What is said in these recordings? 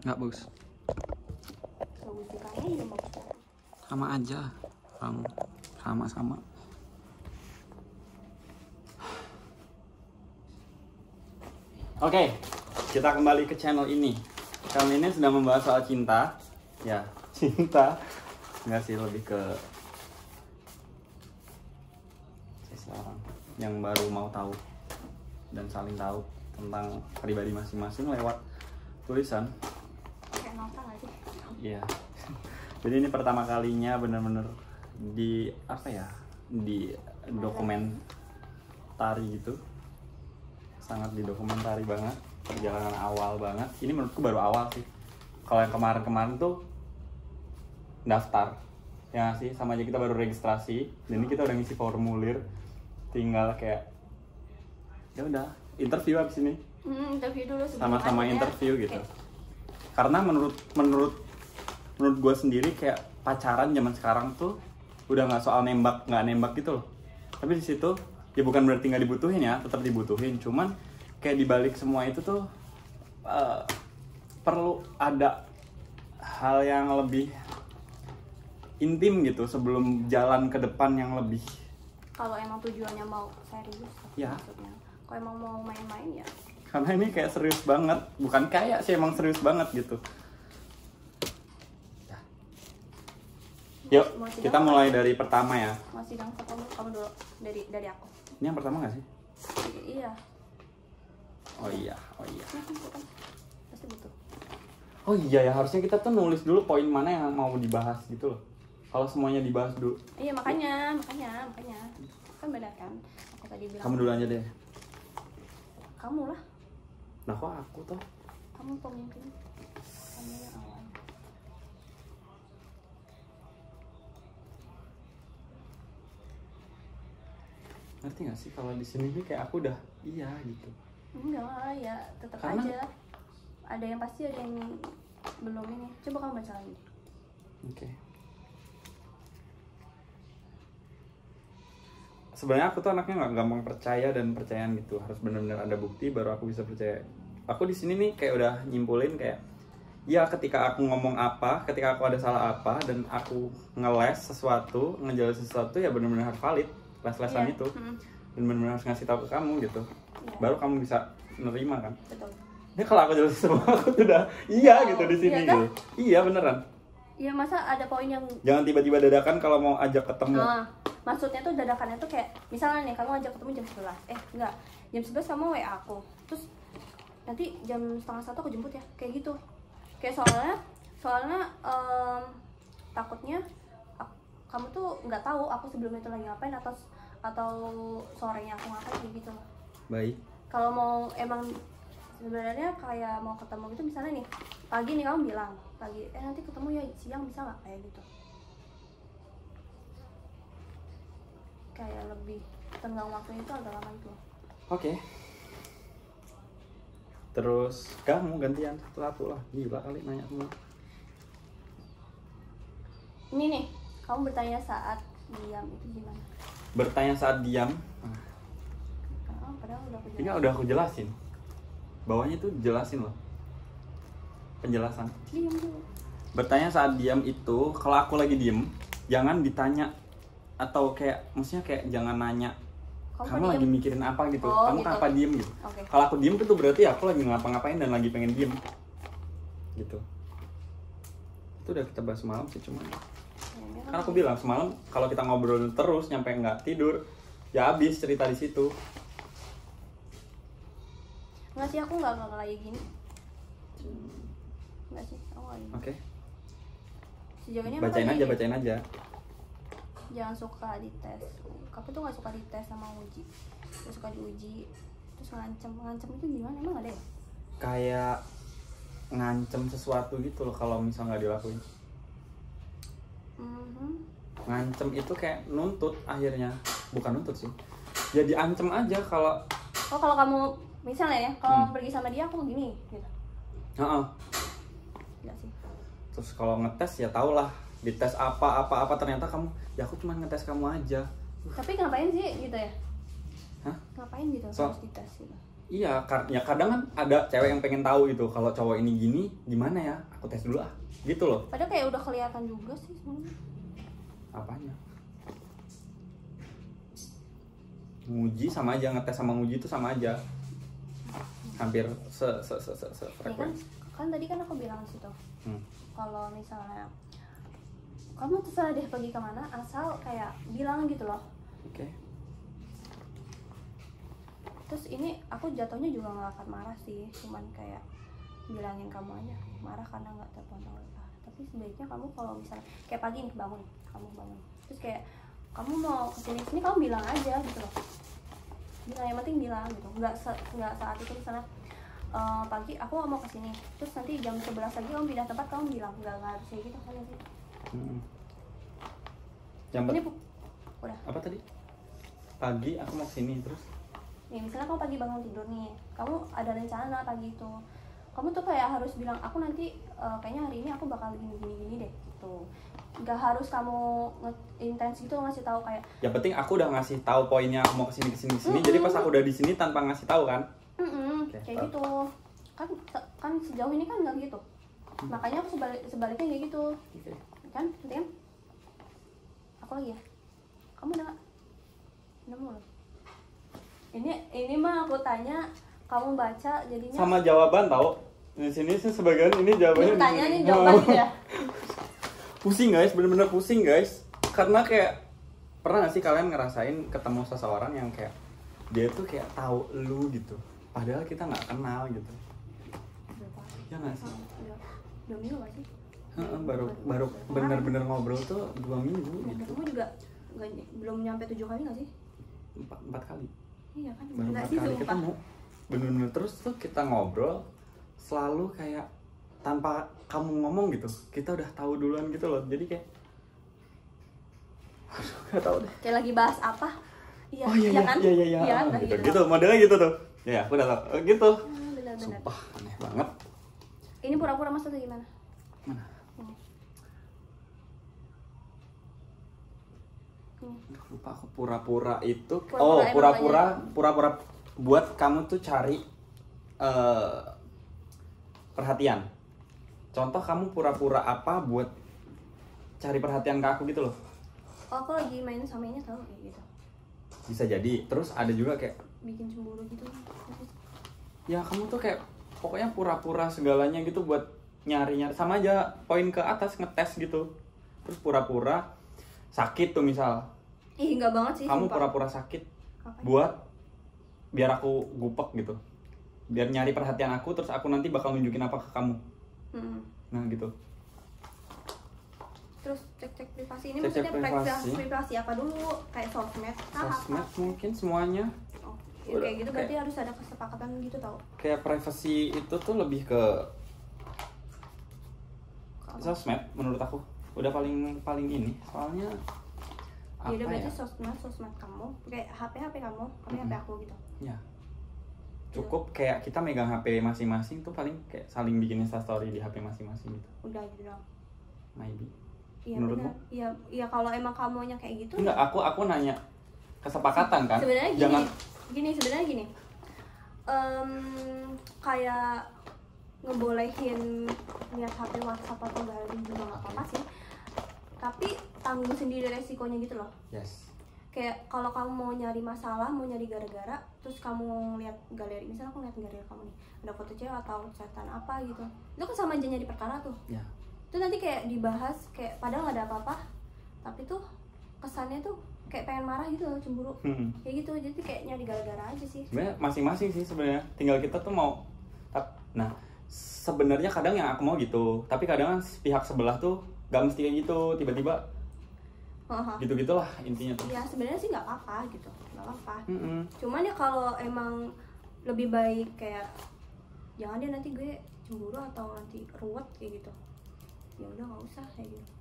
Nggak bagus. Bagus di kamu ya bagus. Sama aja. Sama-sama. Oke, kita kembali ke channel ini. Channel ini sedang membahas soal cinta. Ya, cinta. Nggak sih, lebih ke seseorang yang baru mau tahu dan saling tahu tentang pribadi masing-masing lewat tulisan. Kayak nota nggak sih? Iya. Jadi ini pertama kalinya bener-bener di apa ya, di dokumentari gitu, sangat didokumentari banget, perjalanan awal banget. Ini menurutku baru awal sih. Kalau yang kemarin-kemarin tuh daftar, ya nggak sih, sama aja kita baru registrasi. Dan ini kita udah ngisi formulir, tinggal kayak ya udah interview abis ini. Interview dulu sebelum Sama-sama adanya, interview gitu. kayak, Karena menurut gue sendiri kayak pacaran zaman sekarang tuh udah nggak soal nggak nembak gitu loh. Tapi di situ ya bukan berarti nggak dibutuhin ya, tetap dibutuhin. Cuman kayak dibalik semua itu tuh perlu ada hal yang lebih intim gitu sebelum jalan ke depan yang lebih. kalau emang tujuannya mau serius Ya. maksudnya. Kalau emang mau main-main ya. Karena ini kayak serius banget, bukan kayak sih, emang serius banget gitu. Yuk, Mau sidang kita apa? mulai dari pertama ya. Masih dong, kamu dulu dari aku. Ini yang pertama nggak sih? Iya. Oh iya. Nah, kan pasti butuh. Oh iya ya, harusnya kita tuh nulis dulu poin mana yang mau dibahas gitu loh. Kalau semuanya dibahas dulu. Iya makanya kan benar kan aku tadi bilang. Kamu dulu aja deh. Kamu lah, Nah kok aku tuh? kamu pemimpin, kamu yang awal. Ngerti nggak sih kalau di sini nih kayak aku udah iya gitu. Enggak lah ya, tetap Karena- aja ada yang pasti ada yang belum ini. Coba kamu baca lagi. Oke. Sebenarnya aku tuh anaknya nggak gampang percaya dan percayaan gitu. Harus benar-benar ada bukti baru aku bisa percaya. Aku di sini nih kayak udah nyimpulin kayak, ya ketika aku ngomong apa, ketika aku ada salah apa dan aku ngeles sesuatu, ngejelasin sesuatu ya benar-benar harus valid. Les-lesan Iya. itu. Dan benar-benar harus ngasih tahu ke kamu gitu. Iya. Baru kamu bisa nerima kan. Betul. Ini kalau aku jelasin semua aku tuh udah iya gitu di sini Iya kan? gitu. Iya beneran. Iya masa ada poin yang Jangan tiba-tiba dadakan kalau mau ajak ketemu. maksudnya tuh dadakannya tuh kayak misalnya nih kamu ajak ketemu jam 11. Enggak. Jam 11 kamu WA aku. Terus nanti jam 12:30 aku jemput ya. Kayak gitu. Kayak soalnya takutnya kamu tuh nggak tahu aku sebelum itu lagi ngapain atau sorenya aku ngapain kayak gitu loh. Baik. Kalau mau emang sebenarnya kayak mau ketemu gitu misalnya nih pagi nih kamu bilang pagi nanti ketemu ya siang bisa nggak kayak gitu, kayak lebih tenggang waktunya itu agak lama itu. Oke. Terus kamu gantian satu-satu lah. Gila kali nanya semua. Ini nih kamu bertanya saat diam itu gimana? Bertanya saat diam. Padahal udah aku Ini jelasin. udah aku jelasin. Bawahnya tuh jelasin loh. Penjelasan. Diam dulu. Bertanya saat diam itu, kalau aku lagi diem, jangan ditanya atau kayak, maksudnya kayak jangan nanya kamu lagi mikirin apa gitu, Oh, kamu gitu. kenapa diem gitu. Oke. Kalau aku diem itu berarti aku lagi ngapa-ngapain dan lagi pengen diem gitu. Itu udah kita bahas semalam sih, cuman kan aku bilang semalam kalau kita ngobrol terus nyampe nggak tidur ya habis cerita di situ. Nggak sih, aku nggak kayak gini. Nggak sih, aku nggak gini. Oke. Sejauh ini aku Bacain kayak aja, gini. bacain aja. Jangan suka dites. Kamu tuh nggak suka dites sama uji. Terus suka diuji. Terus ngancem itu gimana? Emang ada ya? Kayak ngancem sesuatu gitu loh kalau misal nggak dilakuin. Ngancem itu kayak nuntut akhirnya, bukan nuntut sih. Ya diancem aja kalau. Oh kalau kamu misalnya ya, kalau pergi sama dia aku gini gitu. Heeh. Enggak sih. Terus kalau ngetes ya tau lah, dites apa ternyata kamu, ya aku cuma ngetes kamu aja. Tapi ngapain sih gitu ya? Hah? Ngapain gitu So- harus dites gitu? Iya, ya kadang kan ada cewek yang pengen tahu gitu kalau cowok ini gini gimana ya, aku tes dulu gitu loh. Padahal kayak udah kelihatan juga sih sebenarnya. Apanya? Nguji sama aja, ngetes sama nguji itu sama aja, hampir Ya kan, frekuensi. kan tadi kan aku bilang situ Hmm. kalau misalnya kamu terserah deh pergi kemana asal kayak bilang gitu loh. Oke. Terus ini aku jatuhnya juga nggak akan marah sih, cuman kayak bilangin kamu aja marah karena nggak terpantau WA. Tapi sebaiknya kamu kalau misalnya kayak pagi nih bangun, kamu bangun terus kayak kamu mau kesini kamu bilang aja gitu loh, bilang, yang penting bilang gitu, nggak saat itu misalnya pagi aku mau kesini terus nanti jam 11 lagi kamu pindah tempat kamu bilang, nggak harus kayak gitu kan sih. Yang Ini udah apa tadi? Pagi aku mau kesini terus. nih misalnya kamu pagi bangun tidur nih, kamu ada rencana pagi itu, kamu tuh kayak harus bilang aku nanti kayaknya hari ini aku bakal gini deh gitu. Nggak harus kamu intens gitu ngasih tahu kayak. Yang penting aku udah ngasih tahu poinnya aku mau kesini. Jadi pas aku udah di sini tanpa ngasih tahu kan? Kayak gitu. Kan sejauh ini kan nggak gitu. Makanya aku sebaliknya kayak gitu. Okay. Kan, nanti kan? Aku lagi ya. Kamu udah nggak? Udah mulai. Ini mah aku tanya, kamu baca jadinya. Sama jawaban tau. Di sini sih sebagian ini jawabannya. Ini tanya nih jawaban gitu ya. Pusing guys, bener-bener pusing guys. Karena kayak pernah gak sih kalian ngerasain ketemu seseorang yang kayak dia tuh kayak tahu lu gitu, padahal kita nggak kenal gitu. Ya nggak sih? 2 minggu gak sih? Baru bener-bener ngobrol tuh 2 minggu gitu. Ketemu juga belum nyampe 7 kali gak sih? 4 kali. Iya kan? Baru 4 kali ketemu. Bener-bener terus tuh kita ngobrol selalu kayak tanpa kamu ngomong gitu, kita udah tahu duluan gitu loh. Jadi kayak aduh, gak tau deh. Kayak lagi bahas apa? Iya, Oh iya kan? Iya kan? gitu modelnya gitu tuh. Ya aku udah tau gitu. Benar. Sumpah aneh banget. Ini pura-pura mas atau gimana? Mana? Ini. Aduh, lupa aku pura-pura itu. Pura-pura Pura-pura buat kamu tuh cari perhatian. Contoh kamu pura-pura apa buat cari perhatian ke aku gitu loh. Oh, aku lagi main sama ini tau kayak gitu. Bisa jadi. Terus ada juga kayak Bikin cemburu gitu. ya kamu tuh kayak pokoknya pura-pura segalanya gitu buat nyari-nyari, sama aja poin ke atas ngetes gitu. Terus pura-pura sakit tuh misal. Ih, enggak banget sih. Kamu sumpah. pura-pura sakit Apa? buat biar aku gupek gitu. Biar nyari perhatian aku, terus aku nanti bakal nunjukin apa ke kamu. Nah gitu. Terus cek privasi ini Cek maksudnya privasi. privasi apa dulu? Kayak sosmed kah? Sosmed Apa? mungkin semuanya. Oh, ya, Udah, kayak gitu berarti harus ada kesepakatan gitu tau. Kayak privacy itu tuh lebih ke sosmed menurut aku. Udah paling ini. Soalnya Ya udah apa berarti ya? sosmed kamu, kayak HP kamu, HP aku gitu. Ya. Cukup kayak kita megang HP masing-masing tuh paling kayak saling bikin instastory di HP masing-masing gitu. Udah gitu dong. Maybe. Iya Menurutmu? benar. Iya kalau emang kamunya kayak gitu. Enggak, aku nanya kesepakatan kan. Sebenarnya Jangan sebenarnya gini. Kayak ngebolehin lihat HP WhatsApp atau garing juga nggak apa-apa sih. Tapi tanggung sendiri resikonya gitu loh. yes. Kayak kalau kamu mau nyari masalah, mau nyari gara-gara, terus kamu lihat galeri, misalnya aku lihat galeri kamu nih, ada foto cewek atau chatan apa gitu, itu kan sama aja nyari perkara tuh. Ya. Itu nanti kayak dibahas, kayak padahal nggak ada apa-apa, tapi tuh kesannya tuh kayak pengen marah gitu loh, cemburu, kayak gitu. Jadi kayak nyari gara-gara aja sih. Sebenarnya masing-masing sih sebenarnya. Tinggal kita tuh mau. Nah, sebenarnya kadang yang aku mau gitu, tapi kadang kan pihak sebelah tuh gak mesti kayak gitu, tiba-tiba gitu-gitulah intinya tuh. Ya sebenarnya sih nggak apa-apa gitu, nggak apa-apa. Mm-mm. Cuman ya kalau emang lebih baik kayak jangan dia nanti gue cemburu atau nanti ruwet kayak gitu, ya udah nggak usah kayak gitu.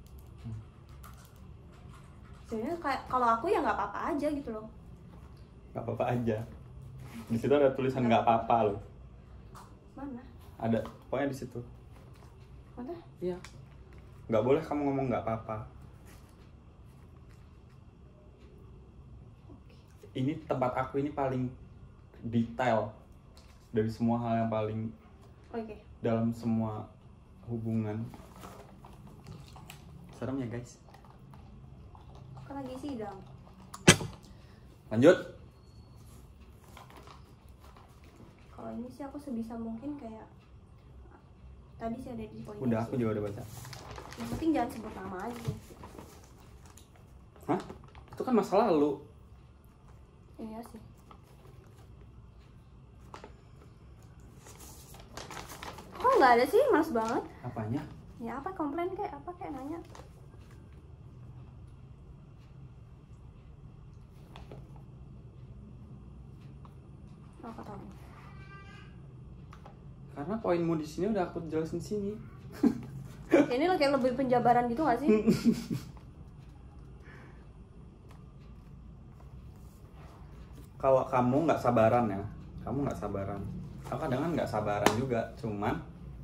Sebenarnya kayak kalau aku ya nggak apa-apa aja gitu loh. Gak apa-apa aja. Di situ ada tulisan nggak apa-apa loh. Mana? Ada, pokoknya di situ. Mana? Iya. Nggak boleh kamu ngomong nggak apa-apa. Ini tempat aku ini paling detail dari semua hal yang paling Oke. dalam semua hubungan. Serem ya guys. Kan lagi sidang. Lanjut. Kalau ini sih aku sebisa mungkin kayak tadi sih ada di poin. Udah, aku juga udah baca. Yang penting jangan sebut nama aja. Hah? Itu kan masa lalu. Iya sih. Kok nggak ada sih, males banget. Apanya? Ya apa komplain kayak apa kayak nanya. Apa tahu? Karena poinmu di sini udah aku jelasin sini. Ini lo kayak lebih penjabaran gitu gak sih? Kalau kamu nggak sabaran ya, kamu nggak sabaran. Aku kadang kan nggak sabaran juga, cuman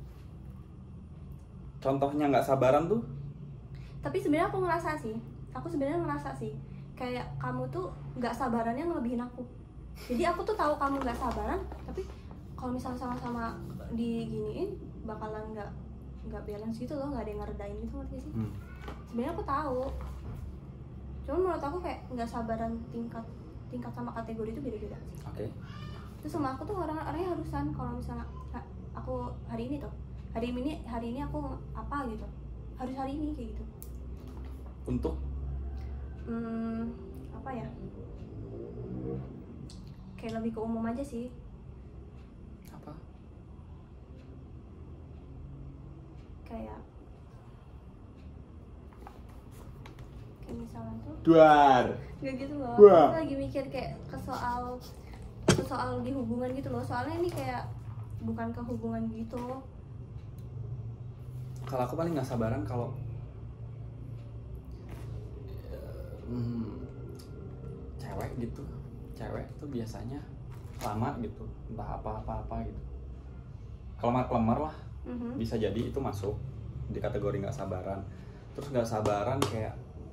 contohnya nggak sabaran tuh. Tapi sebenarnya aku ngerasa sih kayak kamu tuh nggak sabarannya ngelebihin aku. Jadi aku tuh tahu kamu nggak sabaran, tapi kalau misalnya sama-sama diginiin bakalan nggak balance gitu loh, nggak ada yang ngeredain gitu, ngerti sih? Sebenarnya aku tahu, cuman menurut aku kayak nggak sabaran tingkat sama kategori itu beda-beda sih. Oke. Terus sama aku tuh orangnya harusan kalau misalnya aku hari ini aku apa gitu, harus hari ini kayak gitu. Untuk Apa ya, kayak lebih ke umum aja sih. apa? Kayak misalnya tuh Duar. gak gitu loh. Wah. Aku lagi mikir kayak ke soal di hubungan gitu loh, soalnya ini kayak bukan ke hubungan gitu. Kalau aku paling nggak sabaran kalau cewek gitu, cewek tuh biasanya lama gitu, entah apa gitu. Kelemar lah, bisa jadi itu masuk di kategori nggak sabaran. Terus nggak sabaran kayak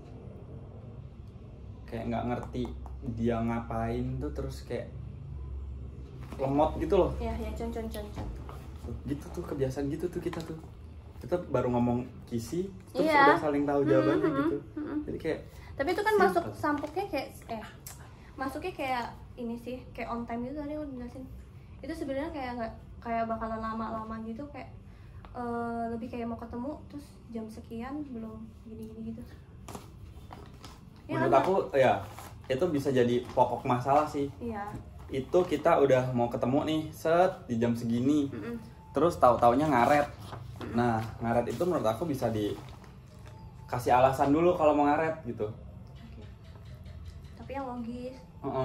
nggak ngerti dia ngapain tuh, terus kayak lemot gitu loh. Ya con. Gitu tuh kebiasaan gitu tuh kita baru ngomong kisi terus Iya. udah saling tahu jawabannya gitu. Jadi kayak Tapi itu kan simple. masuknya kayak ini sih, kayak on time gitu tadi lo jelasin. Itu sebenarnya kayak bakalan lama gitu, kayak lebih kayak mau ketemu terus jam sekian belum gini gitu. Ya, menurut aku ya itu bisa jadi pokok masalah sih. Iya. Itu kita udah mau ketemu nih set di jam segini, terus tahu-taunya ngaret. Nah ngaret itu menurut aku bisa dikasih alasan dulu kalau mau ngaret gitu. Oke. Tapi yang logis.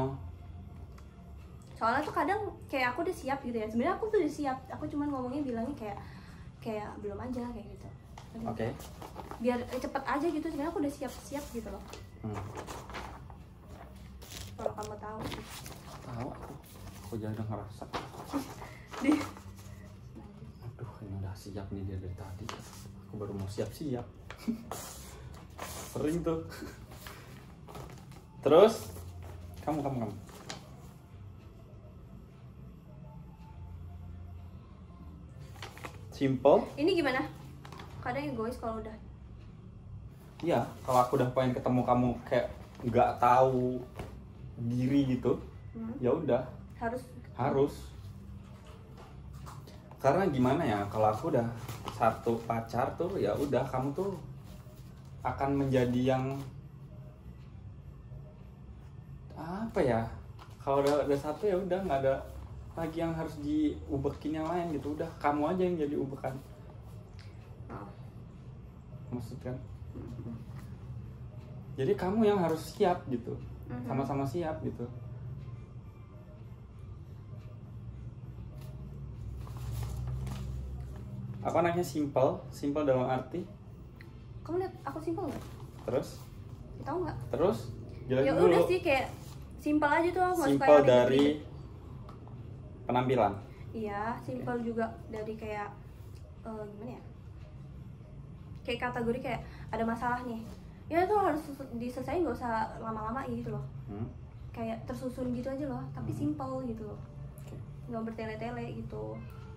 Soalnya tuh kadang kayak aku udah siap gitu ya. Sebenarnya aku tuh udah siap. Aku cuman ngomongnya bilangnya kayak belum aja kayak gitu. Oke. Biar cepet aja gitu. Sebenarnya aku udah siap gitu loh. Kalau kamu tahu. Tahu aku jadi udah ngerasa. Aduh ini udah siap nih dia dari tadi. Aku baru mau siap-siap. Sering tuh. Terus kamu simple. Ini gimana? Kadang egois kalau udah. Iya, kalau aku udah pengen ketemu kamu kayak nggak tahu diri gitu, ya udah harus. Karena gimana ya, kalau aku udah satu pacar tuh ya udah kamu tuh akan menjadi yang apa ya? Kalau udah satu ya udah nggak ada lagi yang harus diubekin yang lain gitu, udah kamu aja yang jadi ubekan. Maksudnya jadi kamu yang harus siap gitu, sama-sama siap gitu. Apa namanya simple dalam arti? Kamu lihat aku simpel nggak? Terus? Tahu nggak? Terus? Jelasin Ya dulu. udah sih kayak simpel aja tuh, aku nggak suka Simple yang dari ribet-ribet. penampilan. Iya, simpel juga dari kayak gimana ya? Kayak kategori kayak ada masalah nih. Ya itu harus diselesain, nggak usah lama-lama gitu loh. Kayak tersusun gitu aja loh, tapi simpel gitu loh. nggak bertele-tele gitu.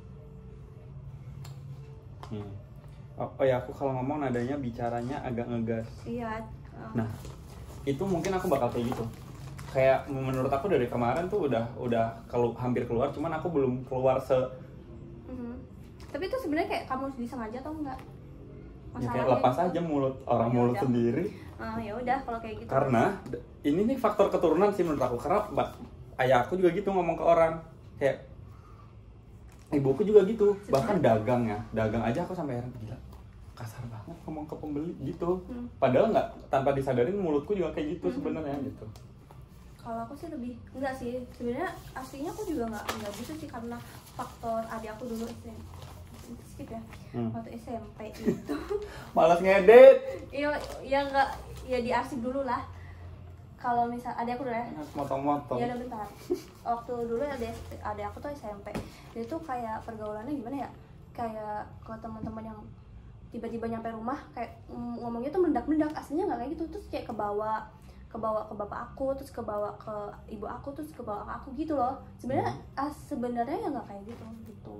Oh ya, aku kalau ngomong nadanya bicaranya agak ngegas. Iya. Nah, itu mungkin aku bakal kayak gitu. Kayak menurut aku dari kemarin tuh udah hampir keluar, cuman aku belum keluar Tapi itu sebenarnya kayak kamu disengaja atau enggak? Ya, kayak lepas aja mulut orang mulut sendiri. Ya udah kalau kayak gitu. Karena ini nih faktor keturunan sih menurut aku. Karena ayah aku juga gitu ngomong ke orang. Kayak ibuku juga gitu. Bahkan dagang aja aku sampai heran, gila kasar banget ngomong ke pembeli gitu. Padahal nggak, tanpa disadarin mulutku juga kayak gitu sebenarnya gitu. Kalau aku sih lebih enggak sih. Sebenarnya aslinya aku juga enggak gitu sih, karena faktor adik aku dulu skip ya. Waktu SMP itu malas ngedit. Iya enggak, ya diarsip dulu lah. Kalau misal adik aku dulu ya. Motong-motong. Ya udah bentar. Waktu dulu adik aku tuh SMP. Dia tuh kayak pergaulannya gimana ya? Kayak ke teman-teman yang tiba-tiba nyampe rumah kayak ngomongnya tuh meledak-meledak. Aslinya enggak kayak gitu. Terus kayak ke bawah ke bapak aku, terus ke bawa ke ibu aku, terus ke bawa ke aku gitu loh. Sebenarnya ya nggak kayak gitu.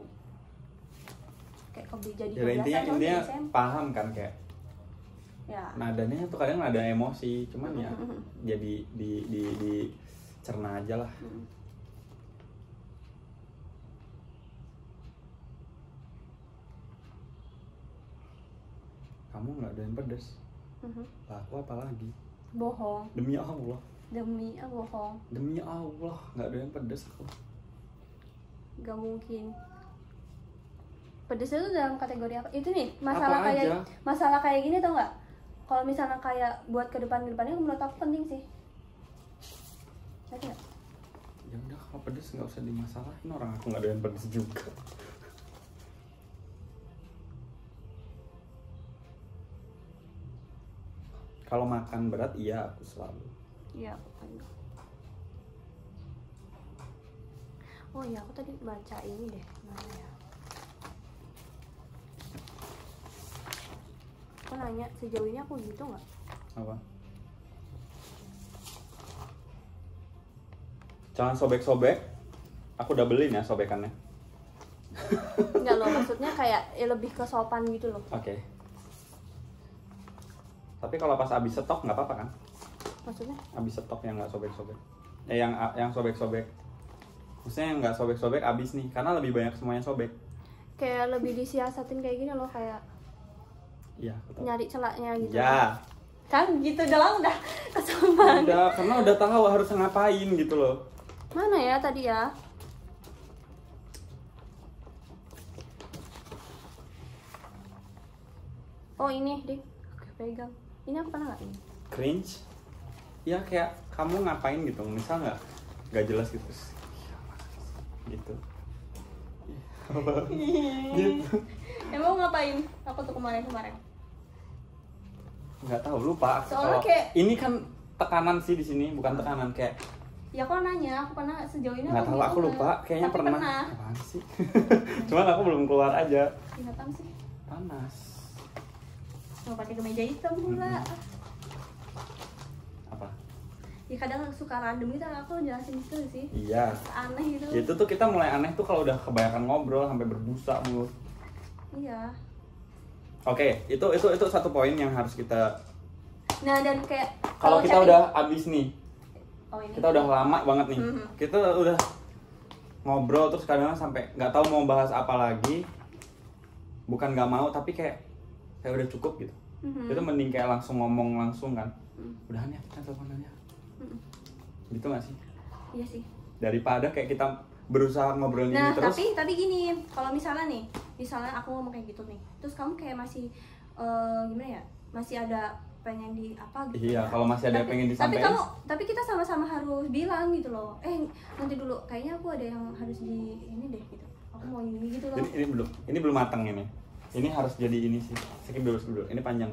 Kayak jadi kebiasaan. Intinya paham kan, kayak ya. Nadanya tuh kadang ada emosi, cuman ya jadi di cerna aja lah. Kamu nggak doyan pedes? Lah aku apa lagi? Bohong. Demi Allah Bohong. Demi Allah nggak doyan pedes aku. Gak mungkin. Pedesnya tuh dalam kategori apa? Itu nih masalah kayak gini tau nggak? Kalau misalnya kayak buat kedepannya menurut aku penting sih. Ngerti nggak? Ya udah, kalau pedes nggak usah dimasalahin, orang aku nggak doyan pedes juga. Kalau makan berat, iya aku selalu. Iya. Oh iya, aku tadi baca ini deh, mana ya? Aku nanya sejauh ini aku gitu nggak? Apa? Jangan sobek-sobek. Aku udah beliin ya sobekannya. Enggak loh, maksudnya kayak ya lebih ke sopan gitu loh. Oke. Tapi kalau pas abis stok nggak apa-apa kan? Maksudnya? Abis stok yang nggak sobek-sobek. Yang sobek-sobek. Maksudnya yang nggak sobek-sobek abis nih, karena lebih banyak semuanya sobek. Kayak lebih disiasatin kayak gini loh, kayak Iya. nyari celaknya gitu. Ya. Kan gitu doang udah kesopan. Udah, karena udah tahu harus ngapain gitu loh. Mana ya tadi ya? Oh ini, Dik. Oke, pegang. Ini aku pernah nggak ini? Cringe. Ya kayak kamu ngapain gitu, misal nggak jelas gitu. Gitu. Gitu. Emang ngapain? Aku tuh kemarin. Nggak tahu, lupa. Soalnya kayak ini kan tekanan sih di sini, bukan tekanan kayak. Ya aku nanya, aku pernah sejauh ini. Nggak tahu, aku lupa. Kayaknya Tapi pernah. Apaan sih? Cuman aku belum keluar aja. Ingatan sih. Panas. Mau pakai kemeja hitam pula. Apa? Ya kadang suka random gitu, aku jelasin gitu sih. Iya. Aneh gitu. Itu tuh kita mulai aneh tuh kalau udah kebanyakan ngobrol sampai berbusa mulut. Iya. Oke, itu satu poin yang harus kita. Nah dan kayak Kalau kita udah abis nih, ini. kita udah lama banget nih, kita udah ngobrol terus kadang sampai nggak tahu mau bahas apa lagi, bukan nggak mau tapi kayak udah cukup gitu. Itu mending kayak langsung ngomong langsung kan, udahan ya kita teleponan ya, gitu nggak sih? Iya sih. Daripada kayak kita berusaha ngobrol ini terus. Tapi gini, kalau misalnya aku ngomong kayak gitu nih, terus kamu kayak masih gimana ya, masih ada pengen di apa gitu. Iya, kalau masih ada yang pengen disampaikan. Tapi kita sama-sama harus bilang gitu loh. Nanti dulu, kayaknya aku ada yang harus di ini deh gitu. Aku mau ini gitu loh. Ini belum matang ini. Ini harus jadi ini sih. Skip dulu. Ini panjang.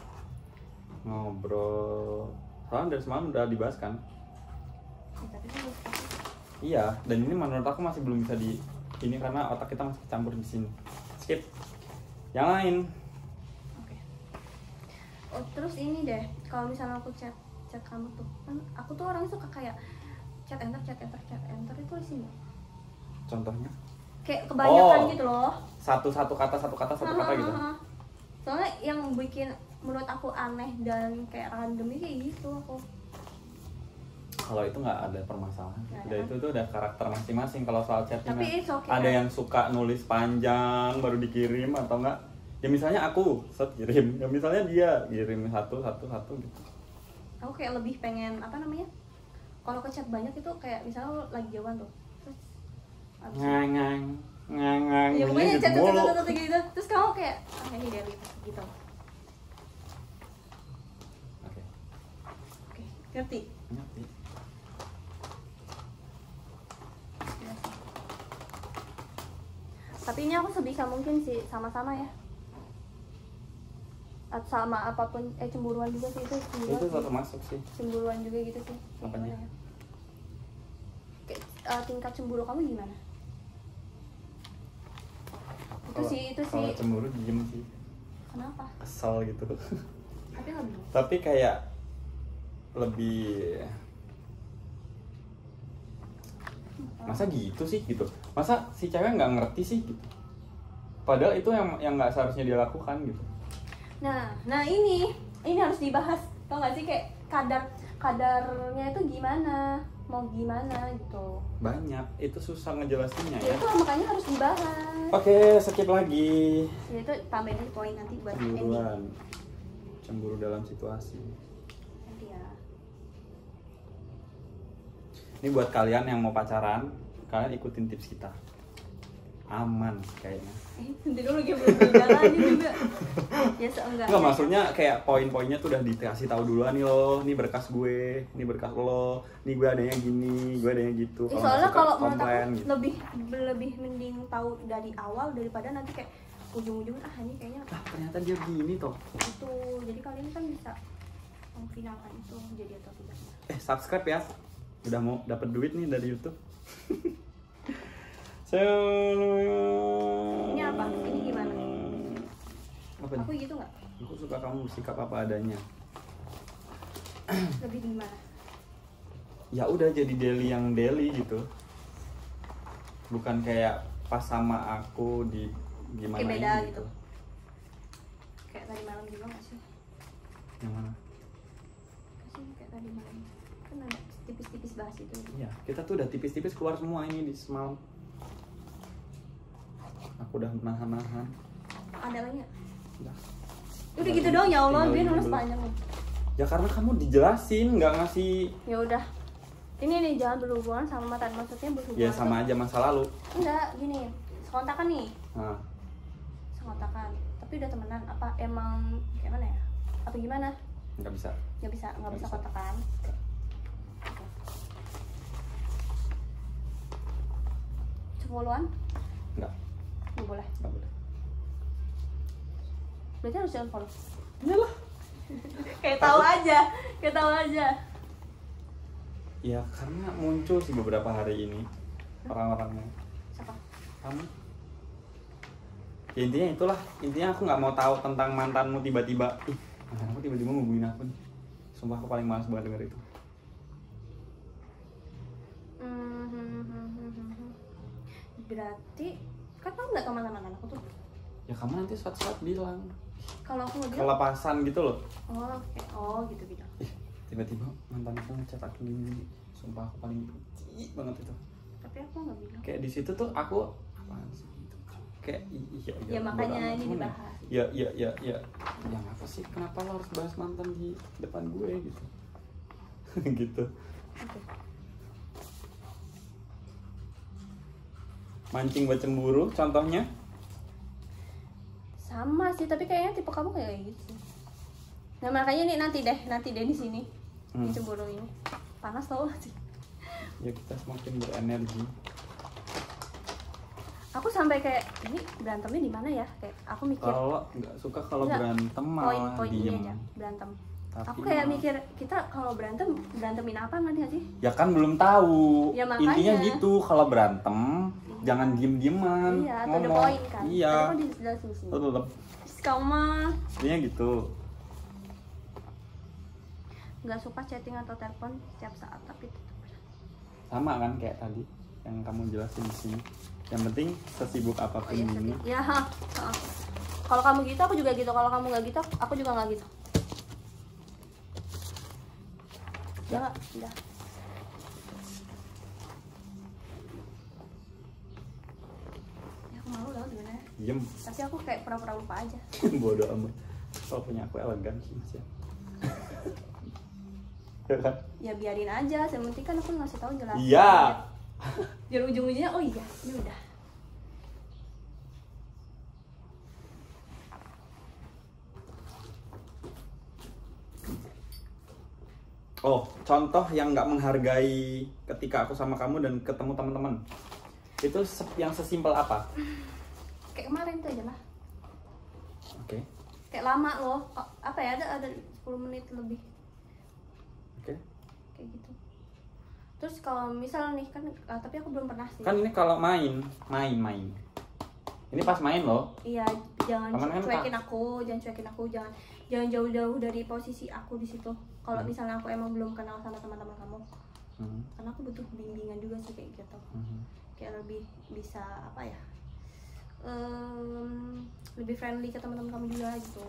Ngobrol. Soalnya dari semalam udah dibahas kan? Tapi kan iya, dan ini menurut aku masih belum bisa di ini karena otak kita masih campur di sini. Skip. Yang lain. Oke. Oh, terus ini deh, kalau misalnya aku chat kamu tuh, kan aku tuh orangnya suka kayak chat enter itu isinya. Contohnya? Kayak kebanyakan Oh. gitu loh. Satu kata gitu. Soalnya yang bikin menurut aku aneh dan kayak randomnya kayak gitu aku. Kalau itu nggak ada permasalahan. Nggak ada. Udah itu tuh udah karakter masing-masing kalau soal chatting. Tapi kan. it's okay, Ada kan? yang suka nulis panjang baru dikirim atau enggak? Ya misalnya aku set kirim, ya misalnya dia kirim satu gitu. Aku kayak lebih pengen apa namanya? Kalau ke chat banyak itu kayak misalnya lo lagi jawaban tuh. Terus abis itu- Ngang. ya pokoknya gitu chat mulu. gitu. Terus kamu kayak ini delete gitu. Oke. Oke, ngerti? Ngerti. Iya sih. Tapi ini aku sebisa mungkin sih sama-sama ya. Atau sama apapun cemburuan juga sih itu cemburuan. Itu sih. satu masuk sih. Cemburuan juga gitu sih. Apanya? Gimana ya? Kayak, tingkat cemburu kamu gimana? Itu sih. Kalau cemburu diem sih. Kenapa? Kesel gitu. Tapi lebih. Tapi kayak lebih masa gitu sih gitu. Masa si cewek nggak ngerti sih gitu. Padahal itu yang nggak seharusnya dia lakukan gitu. Nah ini harus dibahas. Tau gak sih kayak kadarnya itu gimana? Mau gimana gitu. Banyak, itu susah ngejelasinnya Ya ya. itu makanya harus dibahas. Oke, skip lagi. Ya itu tambahin aja poin nanti buat ending. Cemburuan. Cemburu dalam situasi. Nanti ya. Ini buat kalian yang mau pacaran, kalian ikutin tips kita. Aman kayaknya. Nanti dulu lagi belum berjalan juga. Ya seenggaknya. Enggak, maksudnya kayak poin-poinnya tuh udah dikasih tahu duluan nih loh, ini berkas gue, ini berkas lo, nih gue adanya gini, gue adanya gitu. Ya, Kalau soalnya nggak suka, kalau menurut komplain aku gitu. lebih mending tahu dari awal daripada nanti kayak ujung-ujungnya ini kayaknya Ah, ternyata dia gini toh. itu. Jadi kalian kan bisa memfinalkan itu jadi atau tidak. Subscribe ya. Udah mau dapat duit nih dari YouTube. Ini apa? Ini gimana? Apa Aku nih? gitu nggak? Aku suka kamu sikap apa adanya. Lebih gimana? Ya udah jadi daily yang daily gitu. Bukan kayak pas sama aku di gimana Kayak beda ini gitu. Kayak tadi malam juga nggak sih? Yang mana? Kasih kayak tadi malam. Kan ada tipis-tipis bahas itu. Iya, kita tuh udah tipis-tipis keluar semua ini di semalam. Aku udah nahan-nahan. Ada lagi nggak? Udah. Udah gitu doang ya Allah, Tinggal dia nulis belum. panjang nih. Ya karena kamu dijelasin, nggak ngasih. Ya udah. Ini nih jangan berhubungan sama mantan, maksudnya berhubungan. Ya sama aja masa lalu. Enggak, gini. Sekontakan nih. Nah, Sekontakan. Tapi udah temenan. Apa emang kayak mana ya? Apa gimana? nggak bisa. Nggak bisa Nggak bisa. kontakan. Oke. Sepuluhan? Nggak Nggak boleh. boleh. Berarti harus jangan follow. Iyalah. Kayak tahu aja. Kayak tahu aja. Ya karena muncul sih beberapa hari ini orang-orangnya. Siapa? Kamu. Ya intinya itulah. Intinya aku nggak mau tahu tentang mantanmu tiba-tiba. Ih, mantan aku tiba-tiba ngubungin aku nih. Sumpah aku paling malas banget denger itu. Berarti kan kamu nggak tahu mantan aku tuh. Ya kamu nanti suatu-saat bilang Kalau aku nggak bilang. kelepasan gitu loh. Oh gitu. Ih, tiba-tiba mantan aku ngechat aku gini. Sumpah aku paling benci banget itu. Tapi aku nggak bilang. Kayak di situ tuh aku apaan sih gitu. Kayak iya Ya, makanya bodo amat, ini cuman dibahas. Ya yang apa sih, kenapa lo harus bahas mantan di depan gue gitu. Gitu. Oke. Mancing buat cemburu contohnya. Sama sih, tapi kayaknya tipe kamu kayak gitu sih. Nah makanya nih nanti deh di sini. Di cemburu ini. Panas tau gak sih? Ya kita semakin berenergi. Aku sampai kayak ini berantemnya di mana ya? Kayak aku mikir Kalau nggak suka kalau Nggak, berantem malah poin ini diem. aja berantem. Tapi Aku kayak malah- mikir kita kalau berantemin apa nanti gak sih? Ya kan belum tahu. Ya, makanya. Intinya gitu, kalau berantem jangan diem-dieman. Iya, to the ngomong. point kan. Iya. Tadi kan dijelasin di sini. Tetep. Terus kamu mah Intinya gitu. nggak suka chatting atau telepon setiap saat tapi tetap Sama kan kayak tadi. yang kamu jelasin di sini. Yang penting sesibuk apapun iya, ini. ya kalau kamu gitu aku juga gitu, kalau kamu nggak gitu aku juga nggak gitu. Ya nggak, udah. Ya aku malu loh sebenarnya, Diem. tapi aku kayak pura-pura lupa aja. Bodoh amat. Kalau punya aku elegan sih Mas ya. Ya kan? Ya biarin aja, yang penting kan aku ngasih tahu jelas. Iya. Biar ujung-ujungnya oh iya, ini udah. Oh, contoh yang nggak menghargai ketika aku sama kamu dan ketemu teman-teman. Itu yang sesimpel apa? Kayak kemarin tuh aja lah. Oke. Kayak lama loh. Oh, apa ya, ada 10 menit lebih. Oke. Kayak gitu. Terus kalau misal nih kan tapi aku belum pernah sih. Kan ini kalau main. Ini pas main loh. Iya, jangan Temen kan, cuekin aku, jangan jauh-jauh dari posisi aku di situ. Kalau misalnya aku emang belum kenal sama teman-teman kamu, karena aku butuh bimbingan juga sih kayak gitu. Kayak lebih bisa apa ya? Lebih friendly ke teman-teman kamu juga gitu.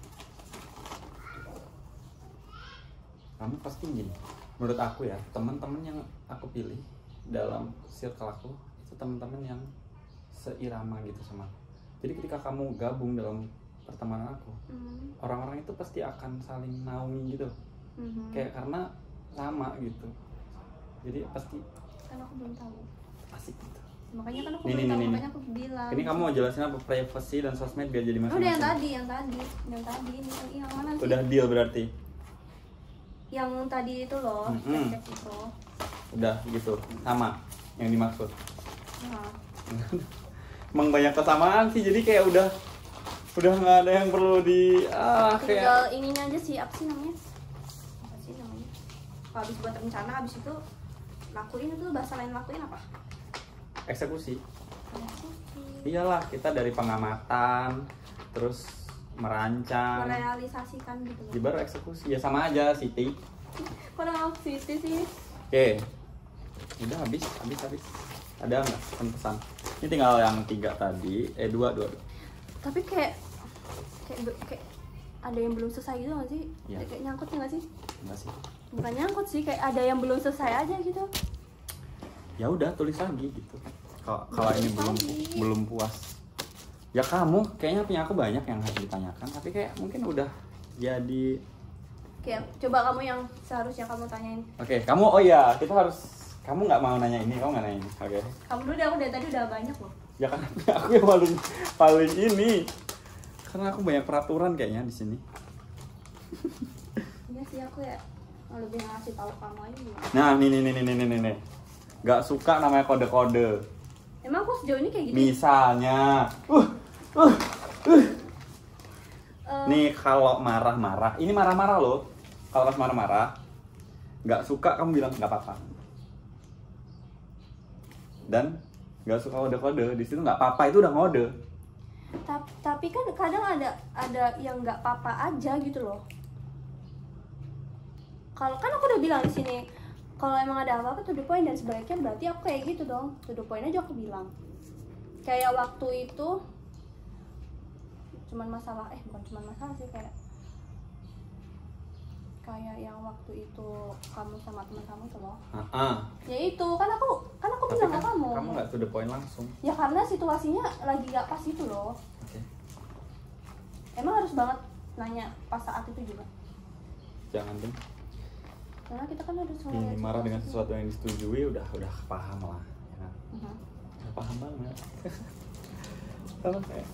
Kamu pasti gini. Menurut aku ya, teman-teman yang aku pilih dalam circle aku itu teman-teman yang seirama gitu sama aku. Jadi ketika kamu gabung dalam pertemanan aku, orang-orang itu pasti akan saling naungi gitu. Kayak karena sama gitu. Jadi pasti Kan aku belum tahu. asik gitu. Makanya kan aku Ini, belum tahu, ini. makanya aku bilang. Ini kamu mau jelasin apa? Privacy dan sosmed biar jadi Udah masing-masing. yang tadi ini yang mana sih? Udah deal berarti. Yang tadi itu loh, cek itu. Udah gitu. Sama yang dimaksud. Nah, Emang banyak kesamaan sih, jadi kayak udah nggak ada yang perlu di kayak tinggal ininya aja sih, apa sih namanya? Kalau habis buat rencana, habis itu lakuin, itu bahasa lain lakuin apa? eksekusi. Eksekusi. Iyalah, kita dari pengamatan terus merancang, Merealisasikan gitu loh. jadi baru eksekusi. Ya sama aja, Siti. Kok nama Siti sih? Oke. Udah habis. Ada nggak pesan-pesan? Ini tinggal yang 3 tadi, 2. Tapi kayak ada yang belum selesai gitu nggak sih? Iya. Kayak nyangkut nggak sih? Enggak sih. Bukan nyangkut sih, kayak ada yang belum selesai aja gitu. Ya udah, tulis lagi gitu. Kalau ini Tulis lagi. belum puas. Ya kamu kayaknya punya aku banyak yang harus ditanyakan, tapi kayak mungkin udah jadi. Kayak coba kamu yang seharusnya kamu tanyain. Oke, kamu kita harus. Kamu nggak mau nanya ini, kamu nggak nanya ini. Oke. Kamu dulu deh, aku dari tadi udah banyak loh. Ya kan aku yang paling ini. Karena aku banyak peraturan kayaknya di sini. Iya sih, aku ya lebih ngasih tahu kamu aja gitu. Nah, nih. Gak suka namanya kode-kode. Emang aku sejauh ini kayak gitu? Misalnya, nih kalau marah-marah, ini marah-marah loh. Kalau pas marah-marah, nggak suka kamu bilang nggak apa-apa. Dan nggak suka kode-kode, di situ nggak apa-apa itu udah ngode. Tapi kan kadang ada yang nggak apa-apa aja gitu loh. Kalau kan aku udah bilang di sini, kalau emang ada apa-apa to the point, dan sebaiknya berarti aku kayak gitu dong, to the point aja aku bilang. Kayak waktu itu bukan cuman masalah sih, kayak yang waktu itu kamu sama teman kamu itu loh. Ya itu kan aku Tapi bilang kan ke kamu. kamu nggak to the point langsung. Ya karena situasinya lagi gak pas itu loh. Oke. Emang harus banget nanya pas saat itu juga. Jangan deh. Karena kita kan harus Ini marah dengan sesuatu yang disetujui udah paham lah. Ya kan? Udah paham banget. Kalau kayak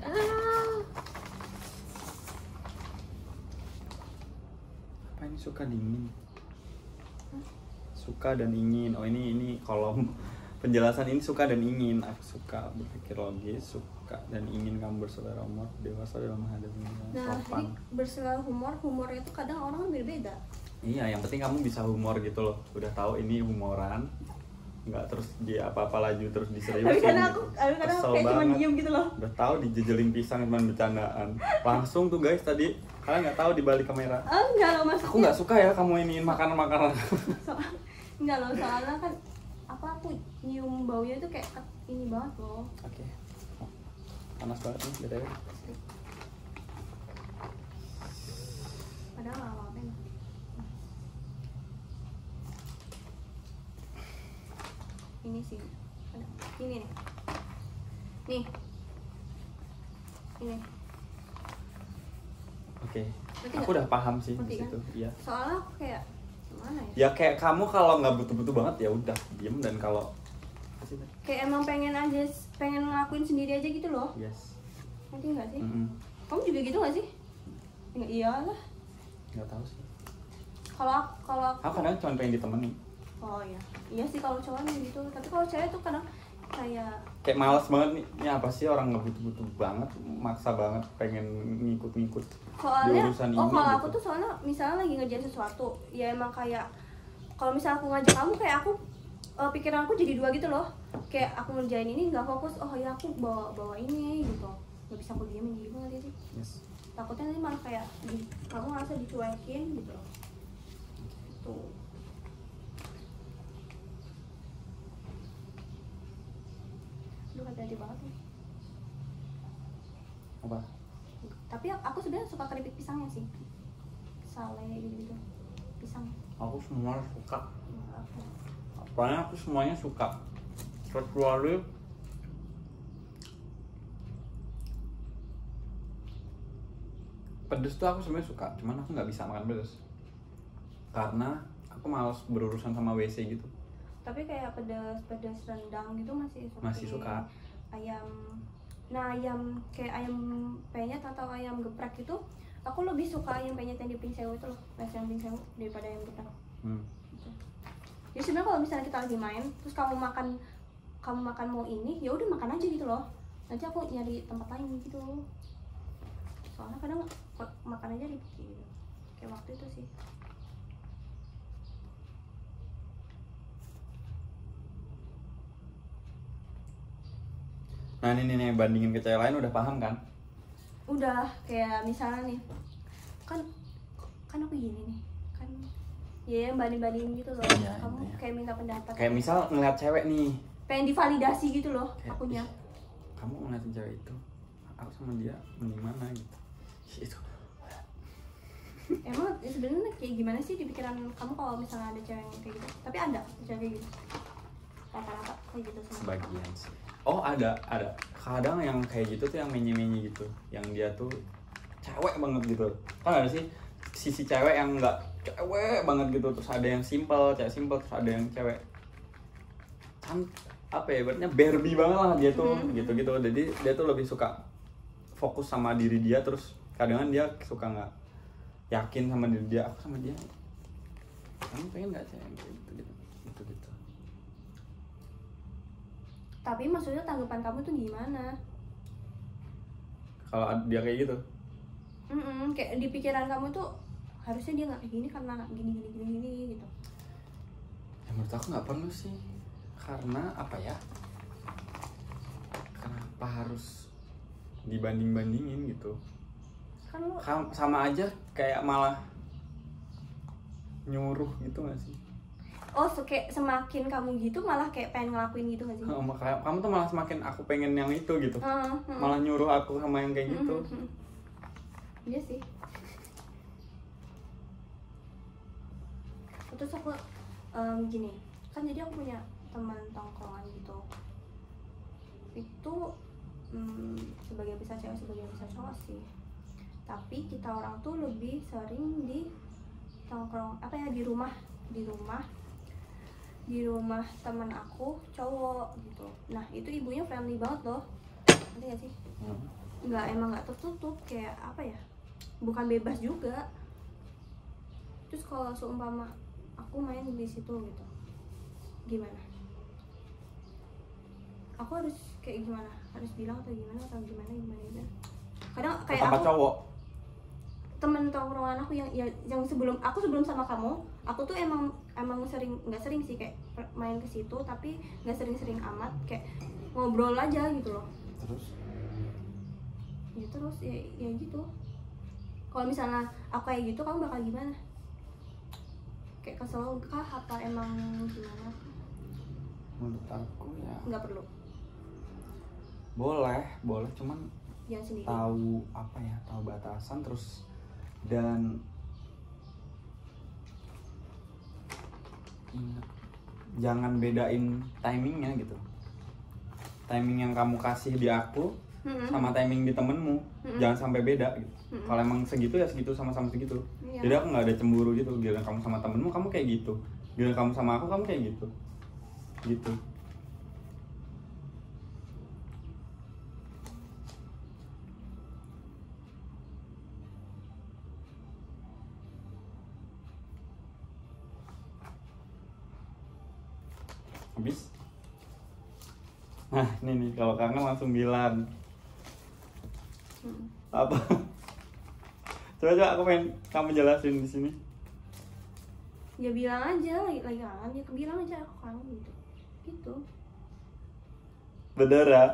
apa ini suka dingin? Suka dan ingin. Oh ini kolom penjelasan ini suka dan ingin. Aku suka berpikir logis, suka dan ingin kamu berselera humor, dewasa dalam menghadapi Nah, sopan. jadi berselera humor itu kadang orang kan beda-beda. Iya, yang penting kamu bisa humor gitu loh. Udah tahu ini humoran, nggak terus dia apa-apa laju terus diseriusin. Tapi kadang gitu. aku Kesel kayak cuma banget. diem gitu loh. Udah tahu dijejelin pisang teman bercandaan. Langsung tuh guys tadi kalian nggak tahu di balik kamera. Enggak loh, maksudnya. Aku nggak suka ya kamu iniin makanan-makanan. Enggak loh, soalnya kan aku nyium baunya itu kayak ini banget loh. Oke. Oh, panas banget nih btw. Padahal nggak apa-apa. Ini sih, ini nih, ini. Oke. Ngerti Aku nggak? udah paham sih di Ngerti kan? situ. Iya. Soalnya aku kayak gimana ya? Ya kayak kamu kalau nggak butuh-butuh banget ya udah diem, dan kalau Kayak emang pengen ngelakuin sendiri aja gitu loh. yes. Ngerti nggak sih? Mm-mm. Kamu juga gitu nggak sih? Ya, iyalah. Nggak tahu sih. Kalau Aku kadang cuma pengen ditemenin. oh iya sih kalau cowoknya gitu. Tapi kalau cewek tuh kadang kayak Males banget nih. Ini apa sih, orang nggak butuh-butuh banget, maksa banget pengen ngikut-ngikut di soalnya urusan ini. kalau gitu. aku tuh soalnya misalnya lagi ngerjain sesuatu, ya emang kayak kalau misalnya aku ngajak kamu kayak aku pikiran aku jadi dua gitu loh. Kayak aku ngerjain ini nggak fokus, oh ya aku bawa ini gitu. Nggak bisa aku diemin gitu nggak sih? Yes. Takutnya nanti malah kayak kamu ngerasa dicuekin gitu loh. Tuh. Lu hati-hati banget nih. Apa? Tapi aku sebenarnya suka keripik pisangnya sih. Sale gitu. Pisang. Aku semua suka. Apa? Pokoknya aku semuanya suka. Kecuali pedes tuh aku sebenarnya suka, cuman aku nggak bisa makan pedes karena aku malas berurusan sama WC gitu. Tapi kayak pedas rendang gitu masih suka. Ayam, nah ayam kayak ayam penyet atau ayam geprek itu aku lebih suka ayam penyet yang di pink sewu itu loh, rasa yang pink sewu daripada ayam geprek. Gitu. Jadi sebenarnya kalau misalnya kita lagi main terus kamu makan mau ini, ya udah makan aja gitu loh, nanti aku nyari tempat lain gitu. Soalnya kadang makan aja ribet gitu, kayak waktu itu sih. Nah ini nih bandingin ke cewek lain udah paham kan? Udah kayak misalnya nih kan aku gini nih kan, ya yang banding gitu loh. Iya, Kamu intinya. kayak minta pendapat, Kayak misal ngeliat cewek nih, pengen divalidasi gitu loh kayak, akunya. kamu ngeliatin cewek itu, aku sama dia mending mana gitu. Itu Emang sebenarnya kayak gimana sih di pikiran kamu kalau misalnya ada cewek yang kayak gitu? Tapi ada cewek kayak gitu, rata-rata kayak gitu semua. sebagian sih. Oh ada kadang yang kayak gitu tuh yang menye-menye gitu, yang dia tuh cewek banget gitu kan. Ada sih sisi cewek yang enggak cewek banget gitu, terus ada yang simple, cewek simple, terus ada yang cewek kan apa ya, ibaratnya Barbie banget lah dia tuh gitu-gitu. Jadi dia tuh lebih suka fokus sama diri dia, terus kadang dia suka nggak yakin sama diri dia. Aku sama dia, kamu pengen nggak cewek gitu. Tapi maksudnya tanggapan kamu tuh gimana? Kalau dia kayak gitu, Kayak di pikiran kamu tuh harusnya dia nggak kayak gini karena gini gitu. ya menurut aku nggak perlu sih, karena apa ya, kenapa harus dibanding-bandingin gitu? Kan lu Sama aja kayak malah nyuruh gitu nggak sih? kayak semakin kamu gitu malah kayak pengen ngelakuin gitu nggak sih? Kamu tuh malah semakin aku pengen yang itu gitu, malah nyuruh aku sama yang kayak gitu. Iya sih. Terus aku gini kan, jadi aku punya teman tongkrongan gitu. Itu sebagai bisa cewek sebagai bisa cowok sih. Tapi kita orang tuh lebih sering di tongkrong di rumah teman aku cowok gitu. Nah itu ibunya friendly banget loh, ngerti gak sih? Emang nggak tertutup, kayak apa ya, bukan bebas juga. Terus kalau seumpama aku main di situ gitu, gimana? Aku harus kayak gimana? Harus bilang atau gimana kadang kayak Tempat aku cowok. temen tongkrongan aku yang sebelum sama kamu, aku tuh emang nggak sering sih kayak main ke situ, tapi nggak sering amat, kayak ngobrol aja gitu loh. Terus ya gitu. Kalau misalnya aku kayak gitu, kamu bakal gimana? Kayak kesel kah apa emang gimana? Menurut aku ya nggak perlu, boleh cuman jangan sendiri. tahu apa ya, tahu batasan terus, dan ingat jangan bedain timingnya gitu. Timing yang kamu kasih di aku sama timing di temenmu jangan sampai beda gitu. Kalau emang segitu ya segitu, sama-sama segitu. Iya. Jadi aku nggak ada cemburu gitu. Giliran kamu sama temenmu kamu kayak gitu, giliran kamu sama aku kamu kayak gitu gitu. Habis. Nah ini nih, kalau kangen langsung bilang apa. Coba aku pengen kamu jelasin di sini. Ya bilang aja lagi kangen, ya bilang aja aku kangen gitu. Bedara.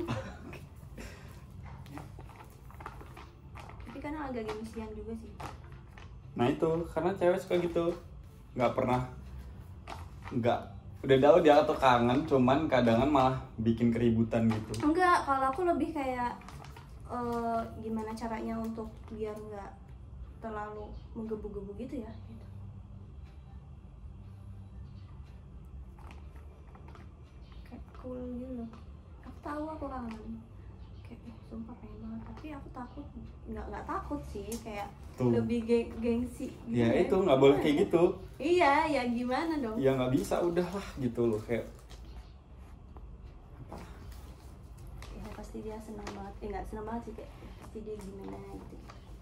Tapi kan agak gengsian juga sih. Nah itu karena cewek suka gitu, nggak udah tahu dia tuh kangen, cuman kadang malah bikin keributan gitu. Enggak, kalau aku lebih kayak gimana caranya untuk biar nggak terlalu menggebu-gebu gitu ya gitu. Kayak cool gitu. Aku tahu aku kangen, kayak sumpah pengen banget, tapi aku takut, nggak takut sih, kayak Tuh. lebih gengsi gitu Ya itu nggak boleh kayak gitu. Iya, ya gimana dong. Ya nggak bisa, udahlah gitu loh, kayak apa. Ya pasti dia senang banget, nggak senang banget sih, kayak pasti dia gimana gitu.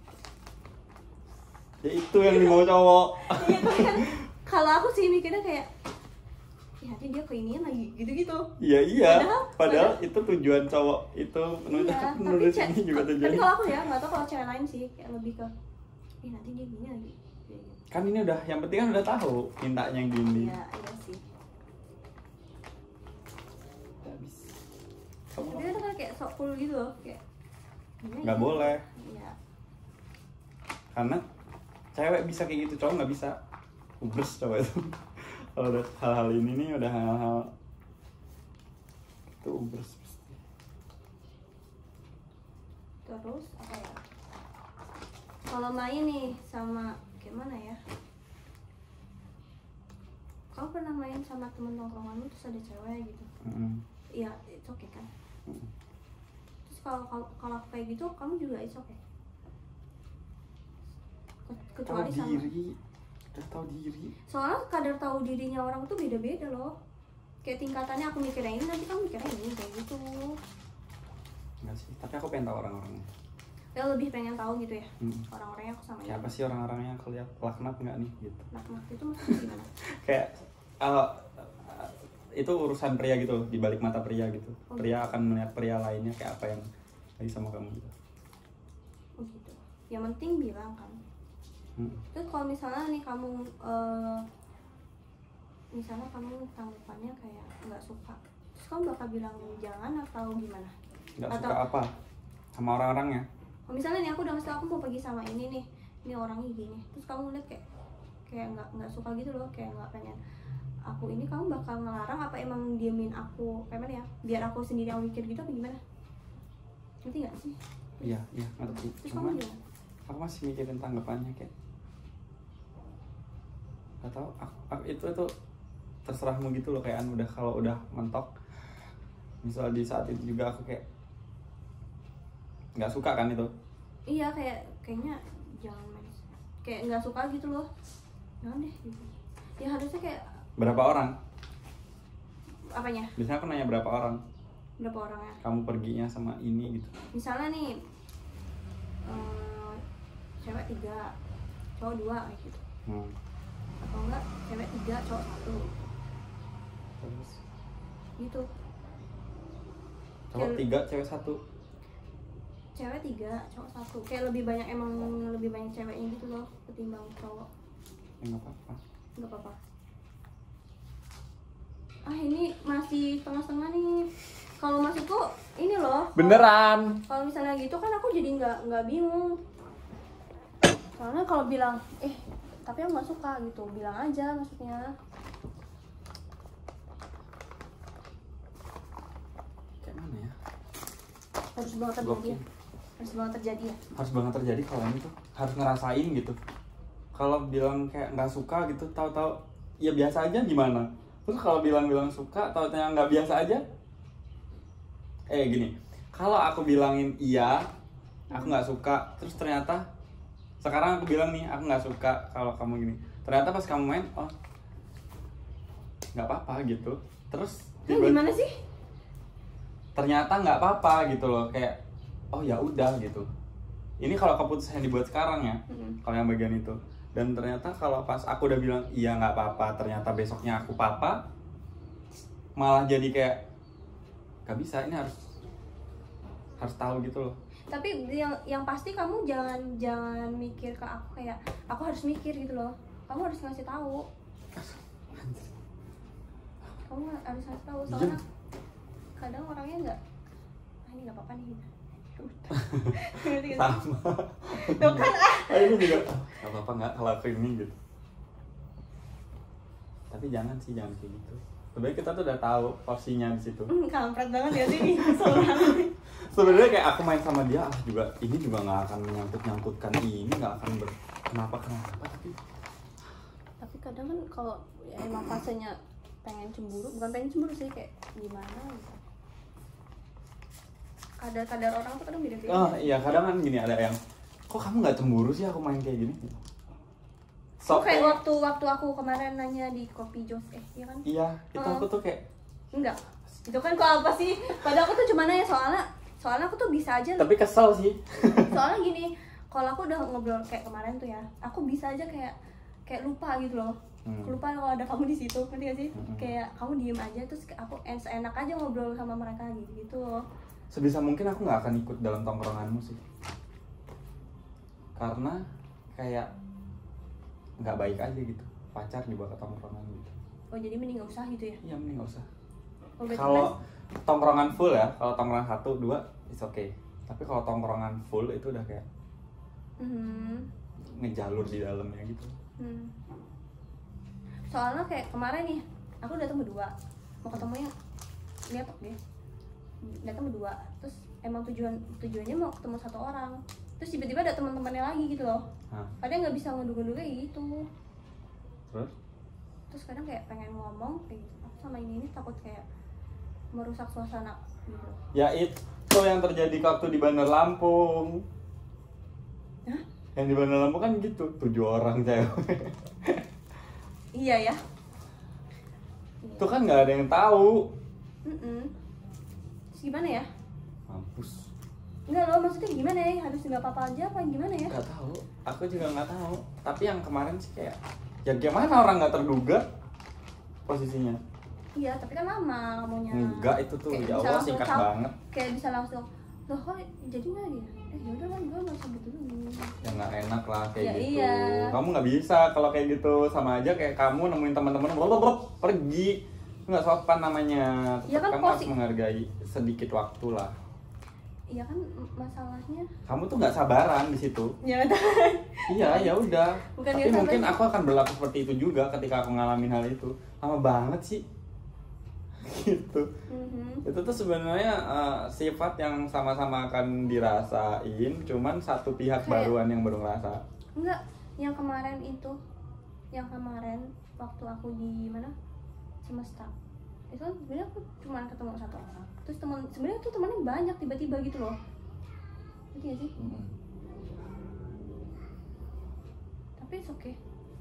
Ya itu yang dimau cowok. Iya, tapi kan kalau aku sih mikirnya kayak ya nanti dia keingin lagi gitu-gitu. Iya padahal itu tujuan cowok itu, menurut Iya, aku, menurut tapi ini juga tujuan. tapi kalau aku ya nggak tahu kalau cewek lain sih, kayak lebih ke nanti dia gini lagi kayak gitu. Kan ini udah, yang penting kan udah tahu mintanya yang gini. Iya sih. Habis. Tapi itu kan kayak sok cool gitu loh, kayak Nggak boleh, Iya. karena cewek bisa kayak gitu, cowok nggak bisa. Ubers cowok itu. Kalau udah hal-hal ini nih, udah hal-hal itu ubers pasti. Terus apa ya? Kalau main nih sama gimana ya? Kamu pernah main sama temen tongkronganmu terus ada cewek gitu? Iya, it's okay kan? Terus kalau aku kayak gitu, kamu juga it's okay? Kecuali Tahu sama. diri, udah tahu diri. Soalnya kadar tahu dirinya orang tuh beda-beda loh. Kayak tingkatannya aku mikirnya ini, nanti kamu mikirnya ini, kayak gitu. Enggak sih, tapi aku pengen tahu orang-orangnya. Ya lebih pengen tahu gitu ya, orang-orangnya aku sama Siapa sih orang-orangnya, aku lihat laknat nggak nih gitu. Laknat itu maksudnya gimana? Kayak itu urusan pria gitu, di balik mata pria gitu. Pria akan melihat pria lainnya kayak apa yang lagi sama kamu gitu. Oh gitu. Yang penting bilang kan. Terus kalau misalnya nih kamu misalnya kamu tanggapannya kayak nggak suka, terus kamu bakal bilang jangan atau gimana? Nggak Atau- suka apa sama orang-orangnya? Misalnya nih aku udah ngasih tau aku mau pergi sama ini orangnya gini, terus kamu lihat kayak nggak suka gitu loh, kayak nggak pengen aku ini, kamu bakal ngelarang apa emang diemin aku kayak mana ya, biar aku sendiri yang mikir gitu apa gimana? Ngerti nggak sih? Iya ngerti. Terus Cuman kamu gimana? aku masih mikirin tanggapannya, kayak nggak tahu. Aku itu terserahmu gitu loh, kayak udah, kalau udah mentok. Misal di saat itu juga aku kayak nggak suka kan itu. Iya, kayaknya jangan main, kayak nggak suka gitu loh, jangan deh gitu. Ya harusnya kayak Berapa orang? apanya? Biasanya aku nanya berapa orang Berapa orangnya? kamu perginya sama ini gitu. Misalnya nih cewek 3 cowok 2 kayak gitu, atau enggak cewek 3 cowok 1 Terus gitu. cowok 3 cewek 1. Cewek 3 cowok 1, kayak lebih banyak, emang lebih banyak ceweknya gitu loh ketimbang cowok. Ya nggak apa-apa. Nggak apa-apa. Ini masih setengah-setengah nih. Kalau maksudku ini loh, Beneran. kalau misalnya gitu kan aku jadi nggak bingung. Soalnya kalau bilang tapi aku nggak suka gitu, bilang aja maksudnya. harus banget terjadi ya. Harus banget terjadi ya. Harus banget terjadi kalau ini tuh harus ngerasain gitu. Kalau bilang kayak nggak suka gitu, tahu-tahu ya biasa aja gimana. Terus kalau bilang suka, tahu-tahu nggak biasa aja. Gini, kalau aku bilangin iya, aku nggak suka, terus ternyata sekarang aku bilang nih aku nggak suka kalau kamu gini. Ternyata pas kamu main, oh nggak apa-apa gitu. Terus Gimana sih? ternyata nggak apa-apa gitu loh, kayak oh ya udah gitu. Ini kalau keputusan yang dibuat sekarang ya, kalau yang bagian itu. Dan ternyata kalau pas aku udah bilang iya nggak apa-apa, ternyata besoknya aku papa, malah jadi kayak nggak bisa, ini harus tahu gitu loh. Tapi yang pasti kamu jangan mikir ke aku kayak aku harus mikir gitu loh. Kamu harus ngasih tahu. Kamu harus ngasih tahu soalnya kadang orangnya nggak, ini nggak apa-apa nih. Sama. Tuh kan Ini juga nggak apa-apa nggak kalau aku ini gitu. Tapi jangan kayak gitu. Sebenarnya kita tuh udah tahu porsinya di situ. Kampret banget ya sih. Sebenarnya kayak aku main sama dia juga ini juga nggak akan nyangkutkan ini, nggak akan kenapa tapi kadang kan kalau ya emang fasenya pengen cemburu, bukan pengen cemburu sih, kayak gimana gitu. Kadar orang tuh kadang beda-beda. Oh iya, kadang kan gini, ada yang kok kamu nggak cemburu sih aku main kayak gini. Kayak waktu aku kemarin nanya di Kopi Jos, ya kan? Iya, itu aku tuh kayak enggak. Itu kan kok apa sih? Padahal aku tuh cuma nanya soalnya aku tuh bisa aja. Tapi kesel sih. Soalnya gini, kalau aku udah ngobrol kayak kemarin tuh ya, aku bisa aja kayak lupa gitu loh. Lupa kalau ada kamu di situ, ngerti gak sih? Kayak kamu diem aja terus aku enak aja ngobrol sama mereka gitu loh. Sebisa mungkin aku nggak akan ikut dalam tongkronganmu sih, karena kayak nggak baik aja gitu pacar dibawa ke tongkrongan gitu. Oh jadi mending nggak usah gitu ya? Iya mending nggak usah. Oh, Kalau tongkrongan full ya, kalau tongkrongan 1, 2 it's okay. Tapi kalau tongkrongan full itu udah kayak ngejalur di dalamnya gitu. Soalnya kayak kemarin nih, aku datang berdua, mau ketemunya Depok deh. Datang berdua, terus emang tujuannya mau ketemu satu orang. Terus tiba-tiba ada teman-temannya lagi gitu loh. Padahal nggak bisa ngunduh-ngunduh kayak gitu. Terus kadang kayak pengen ngomong kayak gitu. Aku sama ini takut kayak merusak suasana gitu. Ya itu yang terjadi waktu di Bandar Lampung. Hah? Yang di Bandar Lampung kan gitu, 7 orang cewek. Iya ya. Itu kan nggak ada yang tahu. Terus gimana ya? Mampus. Enggak loh, maksudnya gimana ya? Harus nggak apa-apa aja apa gimana ya? Nggak tahu, aku juga nggak tahu. Tapi yang kemarin sih kayak, ya gimana orang nggak terduga posisinya? Iya, tapi kan lama kamunya. Enggak, itu tuh Kayak ya bisa Allah langsung singkat tahu. banget. Kayak bisa langsung, loh kok jadi nggak ya? Yaudah kan gue nggak sebut dulu. Ya nggak enak lah kayak Ya, gitu. iya. Kamu nggak bisa kalau kayak gitu, sama aja kayak kamu nemuin teman-teman pergi. Nggak sopan namanya. Tetap Ya kan kamu harus menghargai sedikit waktu lah. Iya kan masalahnya. Kamu tuh nggak sabaran di situ. Ya Iya, ya udah. Bukan Tapi nggak mungkin sabar. aku akan berlaku seperti itu juga ketika aku ngalamin hal itu. Lama banget sih. Gitu. Itu tuh sebenarnya sifat yang sama-sama akan dirasain, cuman satu pihak Kayak- baruan yang baru ngerasa. Enggak, yang kemarin itu, yang kemarin waktu aku di mana Semesta, itu kan sebenarnya aku cuma ketemu satu orang. Terus sebenarnya tuh temannya banyak tiba-tiba gitu loh. Ngerti gak sih? Tapi it's okay.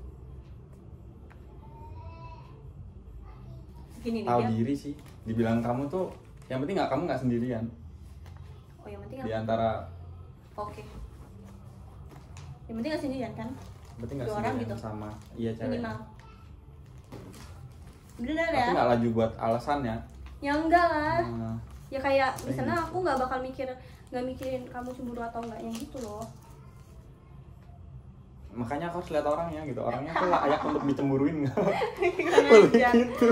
Gini nih Tahu dia. diri sih. Dibilang kamu tuh, yang penting kamu nggak sendirian. Oh yang penting Di antara, oke. Yang penting gak sendirian kan? berarti nggak 2 orang sendirian gitu. sama. Iya cewek. Minimal. Bener Tapi ya? nggak laju buat alasannya. Ya enggak lah. Nah, Ya kayak misalnya aku nggak bakal nggak mikirin kamu cemburu atau enggaknya gitu loh. makanya aku harus lihat orangnya gitu. Orangnya tuh layak untuk dicemburuin nggak? Kurang Lebih ajar. gitu.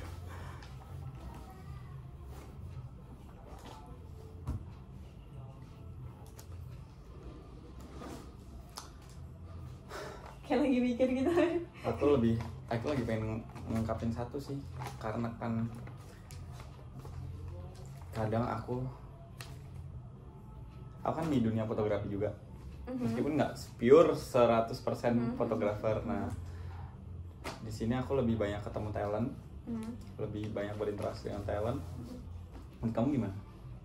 Kayak lagi mikir gitu. Aku lagi pengen ngungkapin satu sih, karena kan kadang aku aku kan di dunia fotografi juga, meskipun nggak pure 100% fotografer. Nah, di sini aku lebih banyak ketemu talent, lebih banyak berinteraksi dengan talent. Menurut kamu gimana?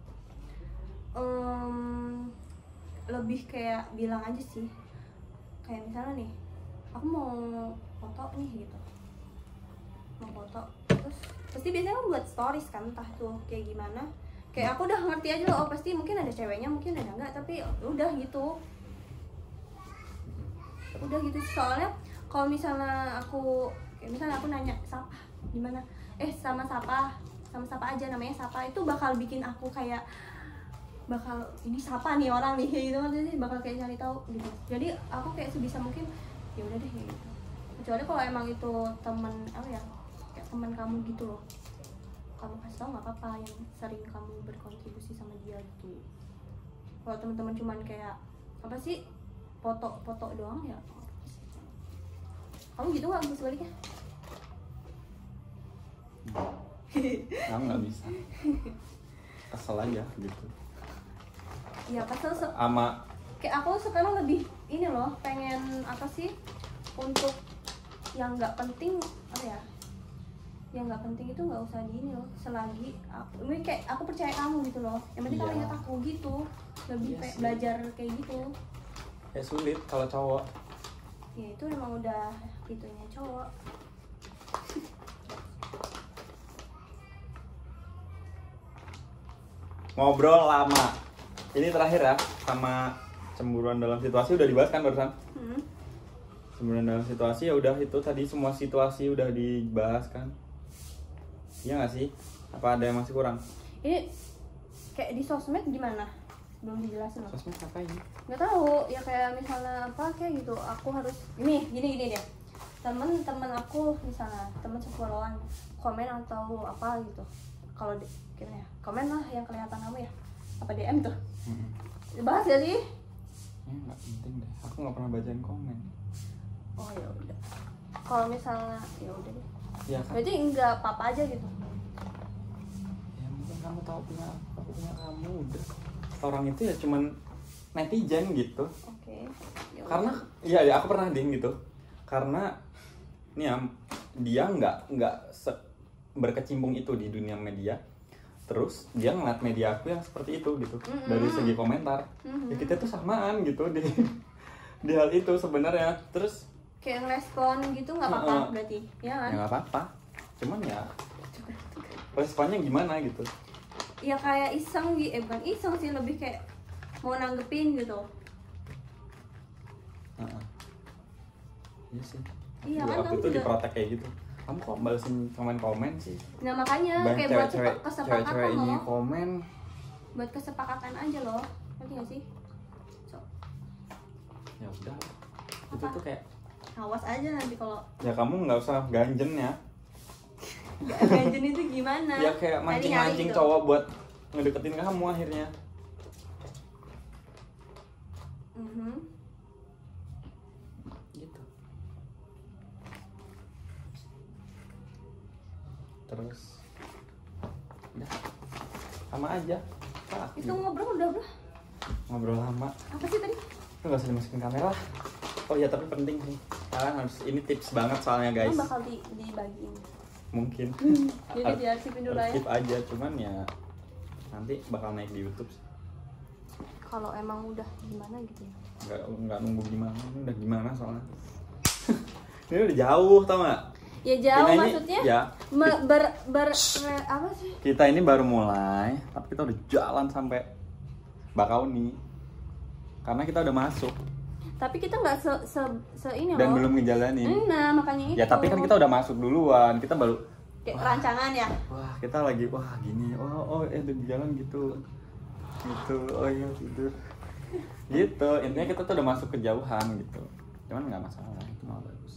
Lebih kayak bilang aja sih, kayak misalnya nih, aku mau foto nih gitu, mau foto, terus pasti biasanya aku buat stories kan, entah tuh kayak gimana. Kayak aku udah ngerti aja loh, oh pasti mungkin ada ceweknya, mungkin ada enggak, tapi udah gitu. Udah gitu, soalnya kalau misalnya aku kayak misalnya aku nanya Sapa di mana, sama Sapa aja, namanya Sapa, itu bakal bikin aku kayak bakal ini siapa nih orang nih kayak gitu kan, jadi bakal kayak cari tahu gitu. Jadi aku kayak sebisa mungkin ya udah deh kayak gitu. Kecuali kalau emang itu teman apa ya, kayak teman kamu gitu loh, kamu kasih tahu nggak apa-apa, yang sering kamu berkontribusi sama dia gitu. Kalau teman-teman cuman kayak apa sih, foto doang ya. Kamu gitu nggak sebaliknya? Kamu nggak bisa, kesel aja gitu. Iya kesel Ama kayak aku sekarang lebih ini loh, pengen apa sih, untuk yang nggak penting apa ya, yang nggak penting itu nggak usah di ini loh, selagi ini kayak aku percaya kamu gitu loh, yang penting kamu ingat aku gitu, lebih kayak belajar kayak gitu. ya sulit kalau cowok. Ya itu emang udah itunya cowok. Ngobrol lama. Ini terakhir ya, sama cemburuan dalam situasi udah dibahas kan barusan? Cemburuan dalam situasi ya udah, itu tadi semua situasi udah dibahas kan? Iya nggak sih? Apa ada yang masih kurang? Ini kayak di sosmed gimana? Belum dijelasin loh. Sosmed apa ini? Nggak tahu ya, kayak misalnya apa kayak gitu, aku harus gini deh, temen aku misalnya temen sepuluhan komen atau apa gitu, kalau gimana ya, komen lah yang kelihatan kamu ya, apa DM tuh bahas gak sih? Ya nggak penting deh, aku nggak pernah bacain komen. Oh ya udah, kalau misalnya ya udah deh, Iya kan? berarti nggak apa-apa aja gitu. Ya mungkin kamu tahu punya aku punya kamu udah. Orang itu ya cuman netizen gitu. Oke. Ya Karena udah. ya aku pernah ding gitu. Karena nih ya, dia nggak berkecimpung itu di dunia media. Terus dia ngeliat media aku yang seperti itu gitu. Dari segi komentar. Ya kita tuh samaan gitu di hal itu sebenarnya. Terus Kayak ngerespon gitu nggak apa-apa berarti, ya kan? ya nggak apa-apa. Cuman ya responnya gimana gitu. Ya kayak iseng gitu, bukan iseng sih, lebih kayak mau nanggepin gitu. Iya sih. Iya kan, Waktu kamu itu juga diprotek kayak gitu. Kamu kok balesin komen sih? Nah makanya Banyak kayak buat cewek-cewek kesepakatan ini loh, komen. buat kesepakatan aja loh, ngerti gak sih? So, Ya udah. Itu Apa? tuh kayak awas aja nanti kalau ya kamu nggak usah ganjen ya. ganjen itu gimana? Ya kayak mancing-mancing gitu. cowok buat ngedeketin kamu akhirnya. Gitu. Terus udah sama aja. Itu ngobrol udah bro. Ngobrol lama. Apa sih tadi? Lu gak usah dimasukin kamera. Oh iya, tapi penting sih. Kalian harus, ini tips banget soalnya guys. Kan bakal dibagiin. Mungkin. Jadi diarsipin dulu Harus ya. keep aja, cuman ya nanti bakal naik di YouTube sih. Kalau emang udah gimana gitu ya. Nggak nunggu gimana, ini udah gimana soalnya. Ini udah jauh tau gak? Ya jauh Kita ini- maksudnya. ya, Apa sih? kita ini baru mulai, tapi kita udah jalan sampai Bakauni. Karena kita udah masuk Tapi kita nggak se ini dan loh. belum ngejalanin. Nah makanya itu. Ya tapi kan kita udah masuk duluan, kita baru kayak rancangan ya. wah kita lagi wah gini di jalan gitu oh iya tidur gitu. Intinya kita tuh udah masuk kejauhan gitu, cuman nggak masalah, itu malah bagus.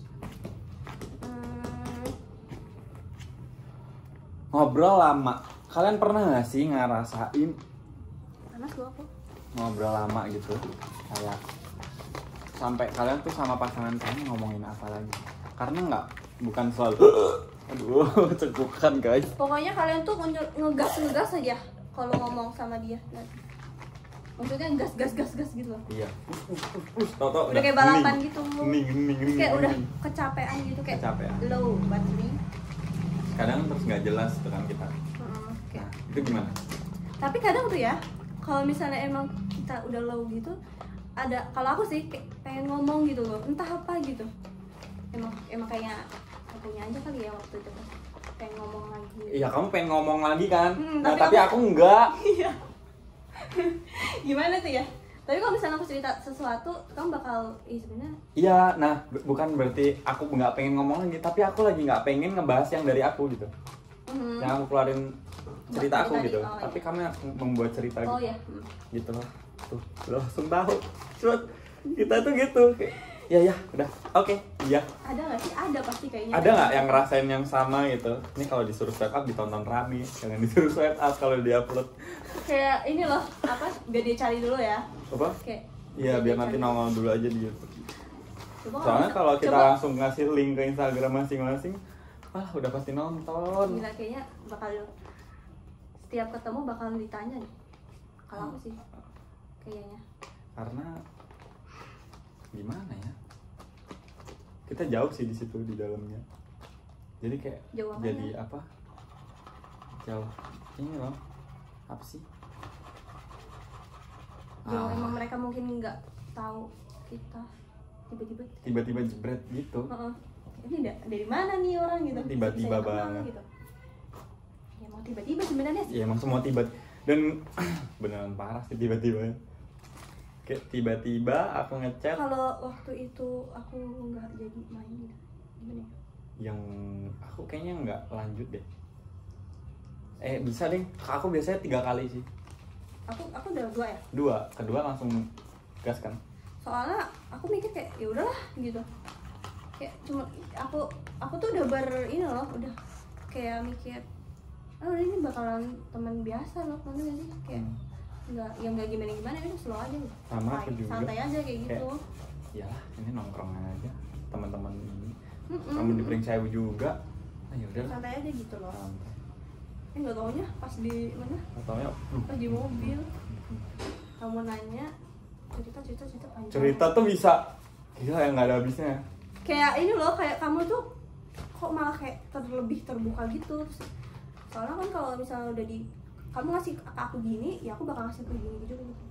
Ngobrol lama, kalian pernah nggak sih ngerasain Panas gua aku. ngobrol lama gitu, kayak sampai kalian tuh sama pasangan kalian ngomongin apa lagi? Karena bukan selalu aduh cekukan guys. Pokoknya kalian tuh ngegas aja kalau ngomong sama dia. maksudnya gas gitu loh. Iya. Tau Udah kayak balapan gitu. Gening. Kayak udah kecapean gitu, kayak Kecapean. low battery. Kadang terus nggak jelas tuh kan kita. Kayak. Nah, itu gimana? Tapi kadang tuh ya, kalau misalnya emang kita udah low gitu, ada, kalau aku sih kayak pengen ngomong gitu loh, entah apa gitu. Emang kayaknya akunya aja kali ya waktu itu pengen ngomong lagi. Iya, kamu pengen ngomong lagi kan? Nah, tapi tapi aku enggak. Iya. Gimana tuh ya? Tapi kalau misalnya aku cerita sesuatu, kamu bakal sebenarnya. Iya, nah bukan berarti aku nggak pengen ngomong lagi, tapi aku lagi nggak pengen ngebahas yang dari aku gitu. Yang aku keluarin cerita aku Tadi, gitu. oh, Tapi iya. kamu yang membuat cerita Oh gitu. ya. Gitu loh. Tuh, lo langsung tahu. Cuma kita tuh gitu. Kayak, ya udah. Oke, iya. Ada nggak sih? Ada pasti kayaknya. Ada nggak yang ngerasain yang sama gitu? Ini kalau disuruh swipe up ditonton rame, jangan disuruh swipe up kalau diupload. Kayak ini loh, apa? Biar dia cari dulu ya. Apa? Kayak. Iya, biar nanti nongol dulu aja di YouTube. Coba Soalnya kalau kita coba. langsung ngasih link ke Instagram masing-masing, wah udah pasti nonton. Gila, kayaknya bakal setiap ketemu bakal ditanya nih. Kalau aku sih kayaknya. Karena gimana ya? Kita jauh sih di situ di dalamnya. Jadi kayak Jauh apanya? jadi apa? Jauh. Ini loh. Apa sih? Emang mereka mungkin nggak tahu kita Tiba-tiba jebret gitu. Ini dari mana nih orang gitu? Tiba-tiba Bisa kenal banget. gitu. Ya mau tiba-tiba sebenarnya sih. Ya emang semua tiba dan beneran parah sih tiba-tiba. Kayak tiba-tiba aku ngechat Kalau waktu itu aku nggak jadi main gitu. Gimana ya? yang aku kayaknya nggak lanjut deh. Bisa deh. Aku biasanya 3 kali sih. Aku udah 2 ya. Kedua langsung gas kan. Soalnya aku mikir kayak ya udahlah gitu. Kayak cuma aku tuh udah ini loh, udah kayak mikir ini bakalan teman biasa loh, nanti sih kayak nggak gimana ini slow aja gitu. Sama aku juga. Santai aja kayak gitu. Iyalah, ini nongkrong aja teman-teman ini. Kamu di prank saya juga. Ya udah. Santai aja gitu loh. Santai. Nggak taunya pas di mana? Ataunya Pas di mobil. Kamu nanya cerita panjang. cerita tuh bisa gila yang nggak ada habisnya. Kayak ini loh, kayak kamu tuh kok malah kayak lebih terbuka gitu. Soalnya kan kalau misalnya udah kamu ngasih ke aku gini, ya aku bakal ngasih ke gini juga gitu.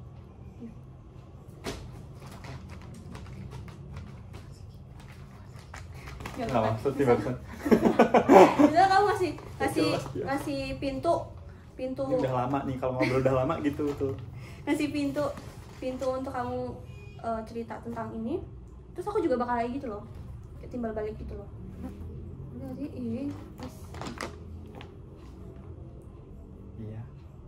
Nggak maksud sih maksud. Misalnya kamu ngasih pintu. Ini udah lama nih kalau ngobrol udah lama gitu tuh. Ngasih pintu untuk kamu cerita tentang ini. Terus aku juga bakal kayak gitu loh. Kayak timbal balik gitu loh. Jadi iya. Iya.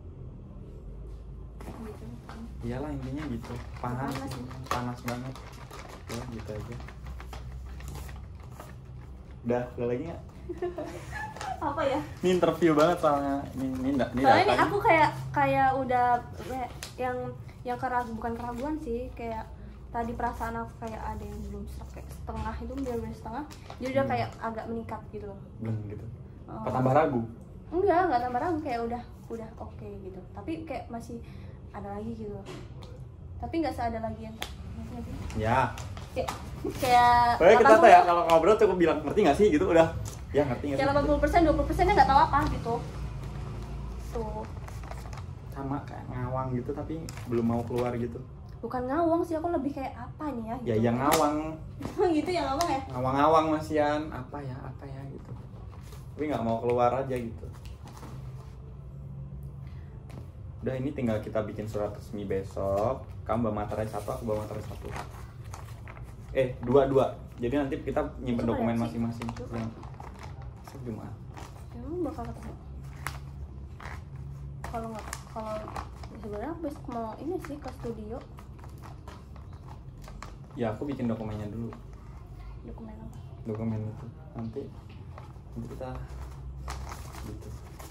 Gitu. Iyalah intinya gitu. Panas banget. Ya gitu aja. Udah lagi nggak? Apa ya? Ini interview banget soalnya. Ini Soalnya ini datanya. aku kayak udah yang bukan keraguan sih, kayak tadi perasaan aku kayak ada yang belum kayak setengah itu benar-benar setengah, jadi udah kayak agak meningkat gitu loh. Belum gitu. Apa tambah ragu? Enggak tambah ragu, kayak udah oke gitu, tapi kayak masih ada lagi gitu loh. Tapi nggak seada lagi yang Ya. kayak Pokoknya kita tuh ya kalau ngobrol cukup bilang ngerti nggak sih gitu udah. Ya ngerti. Kayak 80%, 20%-nya nggak tahu apa gitu. Tuh. Sama kayak ngawang gitu tapi belum mau keluar gitu. Bukan ngawang sih, aku lebih kayak apa nih ya gitu. Ya yang ngawang. Gitu ya ngawang ya? Ngawang-ngawang masian apa ya gitu. Tapi nggak mau keluar aja gitu. Udah ini tinggal kita bikin surat resmi besok. Kamu bawa materai 1, aku bawa materai 1. 2. Jadi nanti kita nyimpen Besok dokumen ada sih. masing-masing. Besok Jumat. Emang bakal ketemu? Kalau sebenarnya aku besok mau ini sih ke studio. Ya aku bikin dokumennya dulu. Dokumen apa? Dokumen itu nanti kita gitu.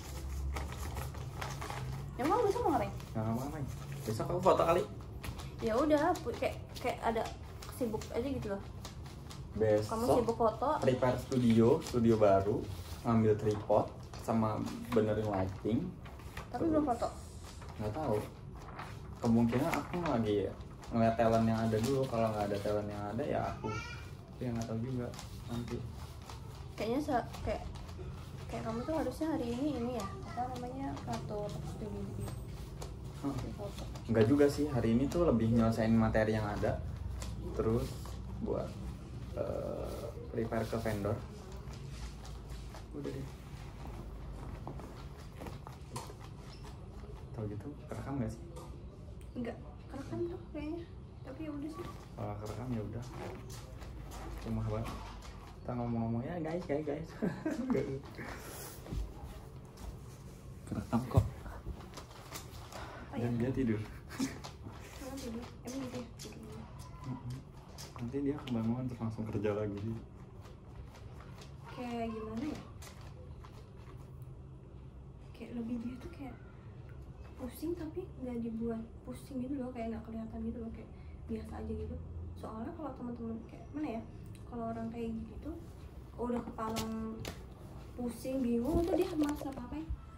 Emang besok mau ngapain? Nggak ngapain. Besok aku foto kali. Ya udah, kayak ada sibuk aja gitu loh. Besok Kamu sibuk foto. prepare studio baru, ngambil tripod sama benerin lighting. Tapi belum foto. Nggak tahu. kemungkinan aku lagi ngeliat talent yang ada dulu. Kalau nggak ada talent yang ada ya aku yang nggak tahu juga nanti. Kayaknya kayak kamu tuh harusnya hari ini ya apa namanya foto studi gitu. Foto. Enggak juga sih, hari ini tuh lebih nyelesain materi yang ada, terus buat prepare ke vendor. Udah deh. Tahu gitu kerekam nggak sih? Enggak, kerekam tuh kayaknya. Tapi ya udah sih. Kalau kerekam ya udah. Cuma banget. Kita ngomong-ngomong ya guys. Kerekam kok. Oh, ya? Dan dia tidur. Emang tidur? Emang gitu ya? Nanti dia kebangun terus langsung kerja lagi. Kayak gimana ya? Kayak lebih dia tuh kayak pusing tapi nggak dibuat pusing gitu loh, kayak nggak kelihatan gitu loh, kayak biasa aja gitu. Soalnya kalau teman-teman kayak mana ya, kalau orang kayak gitu udah kepala pusing bingung tuh dia malas apa-apain.